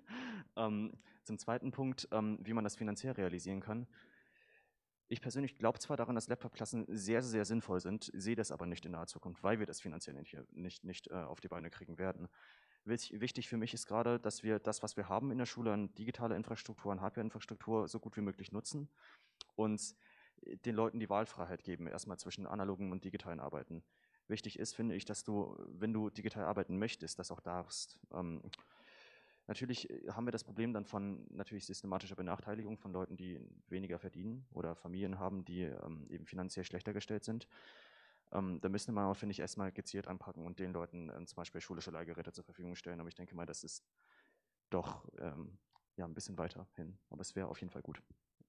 Zum zweiten Punkt, wie man das finanziell realisieren kann. Ich persönlich glaube zwar daran, dass Laptop-Klassen sehr, sehr sinnvoll sind, sehe das aber nicht in naher Zukunft, weil wir das finanziell nicht auf die Beine kriegen werden. Wichtig für mich ist gerade, dass wir das, was wir haben in der Schule an digitaler Infrastruktur, an Hardware-Infrastruktur, so gut wie möglich nutzen und den Leuten die Wahlfreiheit geben, erstmal zwischen analogen und digitalen Arbeiten. Wichtig ist, finde ich, dass du, wenn du digital arbeiten möchtest, das auch darfst. Natürlich haben wir das Problem dann von natürlich systematischer Benachteiligung von Leuten, die weniger verdienen oder Familien haben, die eben finanziell schlechter gestellt sind. Da müsste man aber, finde ich, erstmal gezielt anpacken und den Leuten zum Beispiel schulische Leihgeräte zur Verfügung stellen. Aber ich denke mal, das ist doch ja, ein bisschen weiter hin. Aber es wäre auf jeden Fall gut.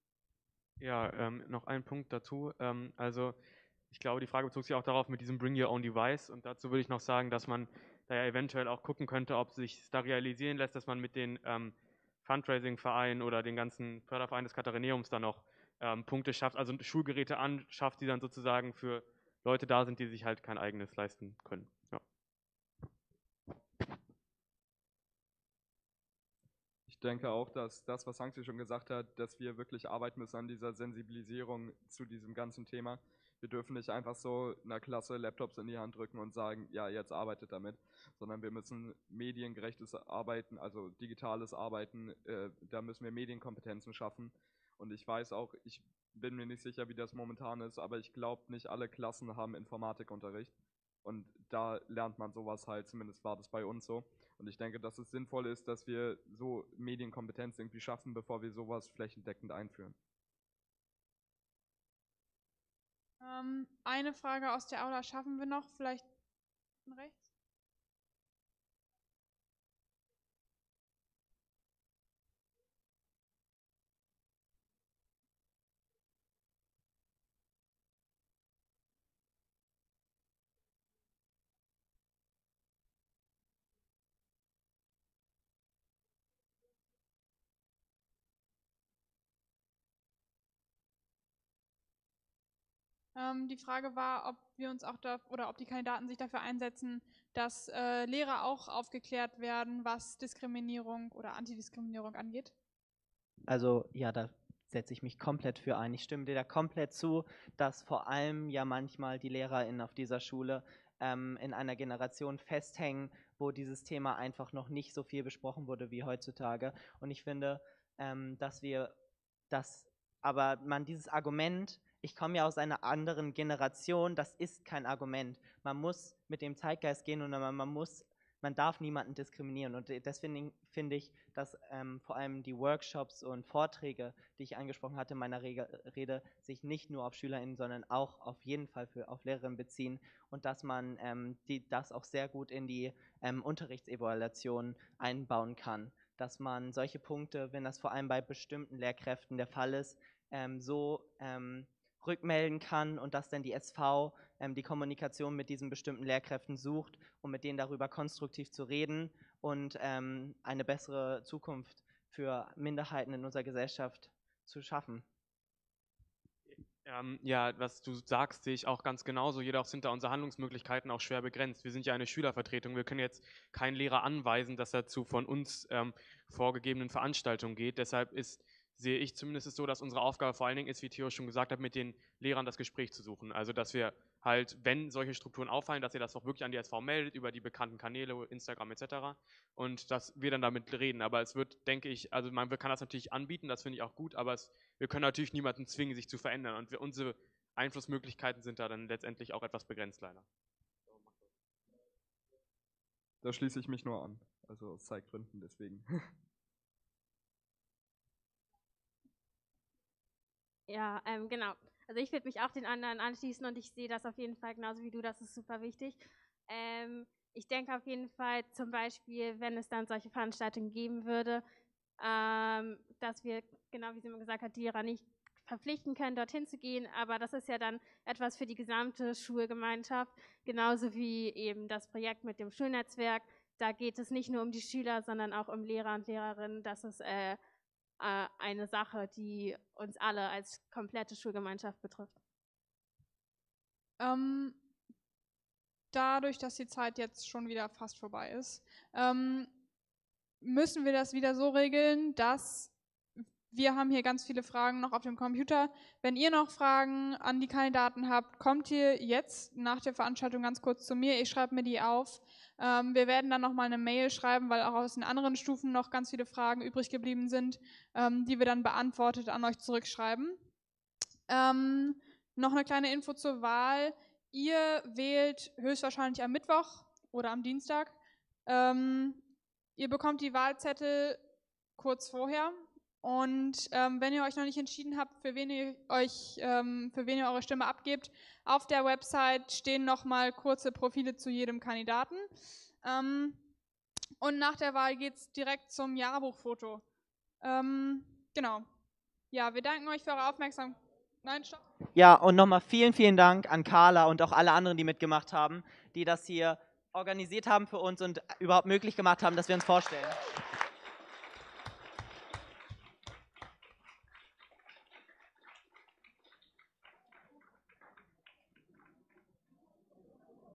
Ja, noch ein Punkt dazu. Also ich glaube, die Frage bezog sich auch darauf mit diesem Bring Your Own Device. Und dazu würde ich noch sagen, dass man da ja eventuell auch gucken könnte, ob sich da realisieren lässt, dass man mit den Fundraising-Vereinen oder den ganzen Fördervereinen des Katharineums dann noch Punkte schafft, also Schulgeräte anschafft, die dann sozusagen für Leute da sind, die sich halt kein eigenes leisten können. Ja. Ich denke auch, dass das, was Hangsi schon gesagt hat, dass wir wirklich arbeiten müssen an dieser Sensibilisierung zu diesem ganzen Thema. Wir dürfen nicht einfach so einer Klasse Laptops in die Hand drücken und sagen, ja, jetzt arbeitet damit, sondern wir müssen mediengerechtes Arbeiten, also digitales Arbeiten, da müssen wir Medienkompetenzen schaffen. Und ich weiß auch, ich bin mir nicht sicher, wie das momentan ist, aber ich glaube, nicht alle Klassen haben Informatikunterricht. Und da lernt man sowas halt, zumindest war das bei uns so. Und ich denke, dass es sinnvoll ist, dass wir so Medienkompetenz irgendwie schaffen, bevor wir sowas flächendeckend einführen. Eine Frage aus der Aula schaffen wir noch, vielleicht rechts? Die Frage war, ob wir uns auch oder ob die Kandidaten sich dafür einsetzen, dass Lehrer auch aufgeklärt werden, was Diskriminierung oder Antidiskriminierung angeht. Also ja, da setze ich mich komplett für ein. Ich stimme dir da komplett zu, dass vor allem ja manchmal die LehrerInnen auf dieser Schule in einer Generation festhängen, wo dieses Thema einfach noch nicht so viel besprochen wurde wie heutzutage. Und ich finde, dass man dieses Argument ich komme ja aus einer anderen Generation, das ist kein Argument. Man muss mit dem Zeitgeist gehen und man darf niemanden diskriminieren. Und deswegen finde ich, dass vor allem die Workshops und Vorträge, die ich angesprochen hatte in meiner Rede, sich nicht nur auf SchülerInnen, sondern auch auf jeden Fall auf Lehrerinnen beziehen und dass man das auch sehr gut in die Unterrichtsevaluation einbauen kann. Dass man solche Punkte, wenn das vor allem bei bestimmten Lehrkräften der Fall ist, rückmelden kann und dass dann die SV die Kommunikation mit diesen bestimmten Lehrkräften sucht, um mit denen darüber konstruktiv zu reden und eine bessere Zukunft für Minderheiten in unserer Gesellschaft zu schaffen. Ja, was du sagst, sehe ich auch ganz genauso. Jedoch sind da unsere Handlungsmöglichkeiten auch schwer begrenzt. Wir sind ja eine Schülervertretung. Wir können jetzt keinen Lehrer anweisen, dass er zu von uns vorgegebenen Veranstaltungen geht. Deshalb sehe ich zumindest so, dass unsere Aufgabe vor allen Dingen ist, wie Theo schon gesagt hat, mit den Lehrern das Gespräch zu suchen. Also, dass wir halt, wenn solche Strukturen auffallen, dass ihr das auch wirklich an die SV meldet, über die bekannten Kanäle, Instagram etc. und dass wir dann damit reden. Aber es wird, denke ich, also man kann das natürlich anbieten, das finde ich auch gut, aber wir können natürlich niemanden zwingen, sich zu verändern und unsere Einflussmöglichkeiten sind da dann letztendlich auch etwas begrenzt, leider. Da schließe ich mich nur an, also aus Zeitgründen deswegen. Ja, genau. Also ich würde mich auch den anderen anschließen und ich sehe das auf jeden Fall genauso wie du, das ist super wichtig. Ich denke auf jeden Fall zum Beispiel, wenn es dann solche Veranstaltungen geben würde, dass wir, genau wie Simon gesagt hat, die Lehrer nicht verpflichten können, dorthin zu gehen, aber das ist ja dann etwas für die gesamte Schulgemeinschaft, genauso wie eben das Projekt mit dem Schulnetzwerk. Da geht es nicht nur um die Schüler, sondern auch um Lehrer und Lehrerinnen. Das ist eine Sache, die uns alle als komplette Schulgemeinschaft betrifft. Dadurch, dass die Zeit jetzt schon wieder fast vorbei ist, müssen wir das wieder so regeln, dass wir haben hier ganz viele Fragen noch auf dem Computer. Wenn ihr noch Fragen an die Kandidaten habt, kommt ihr jetzt nach der Veranstaltung ganz kurz zu mir. Ich schreibe mir die auf. Wir werden dann nochmal eine Mail schreiben, weil auch aus den anderen Stufen noch ganz viele Fragen übrig geblieben sind, die wir dann beantwortet an euch zurückschreiben. Noch eine kleine Info zur Wahl. Ihr wählt höchstwahrscheinlich am Mittwoch oder am Dienstag. Ihr bekommt die Wahlzettel kurz vorher. Und wenn ihr euch noch nicht entschieden habt, für wen ihr eure Stimme abgebt, auf der Website stehen nochmal kurze Profile zu jedem Kandidaten. Und nach der Wahl geht es direkt zum Jahrbuchfoto. Genau. Ja, wir danken euch für eure Aufmerksamkeit. Nein, stopp. Ja, und nochmal vielen, vielen Dank an Carla und auch alle anderen, die mitgemacht haben, die das hier organisiert haben für uns und überhaupt möglich gemacht haben, dass wir uns vorstellen.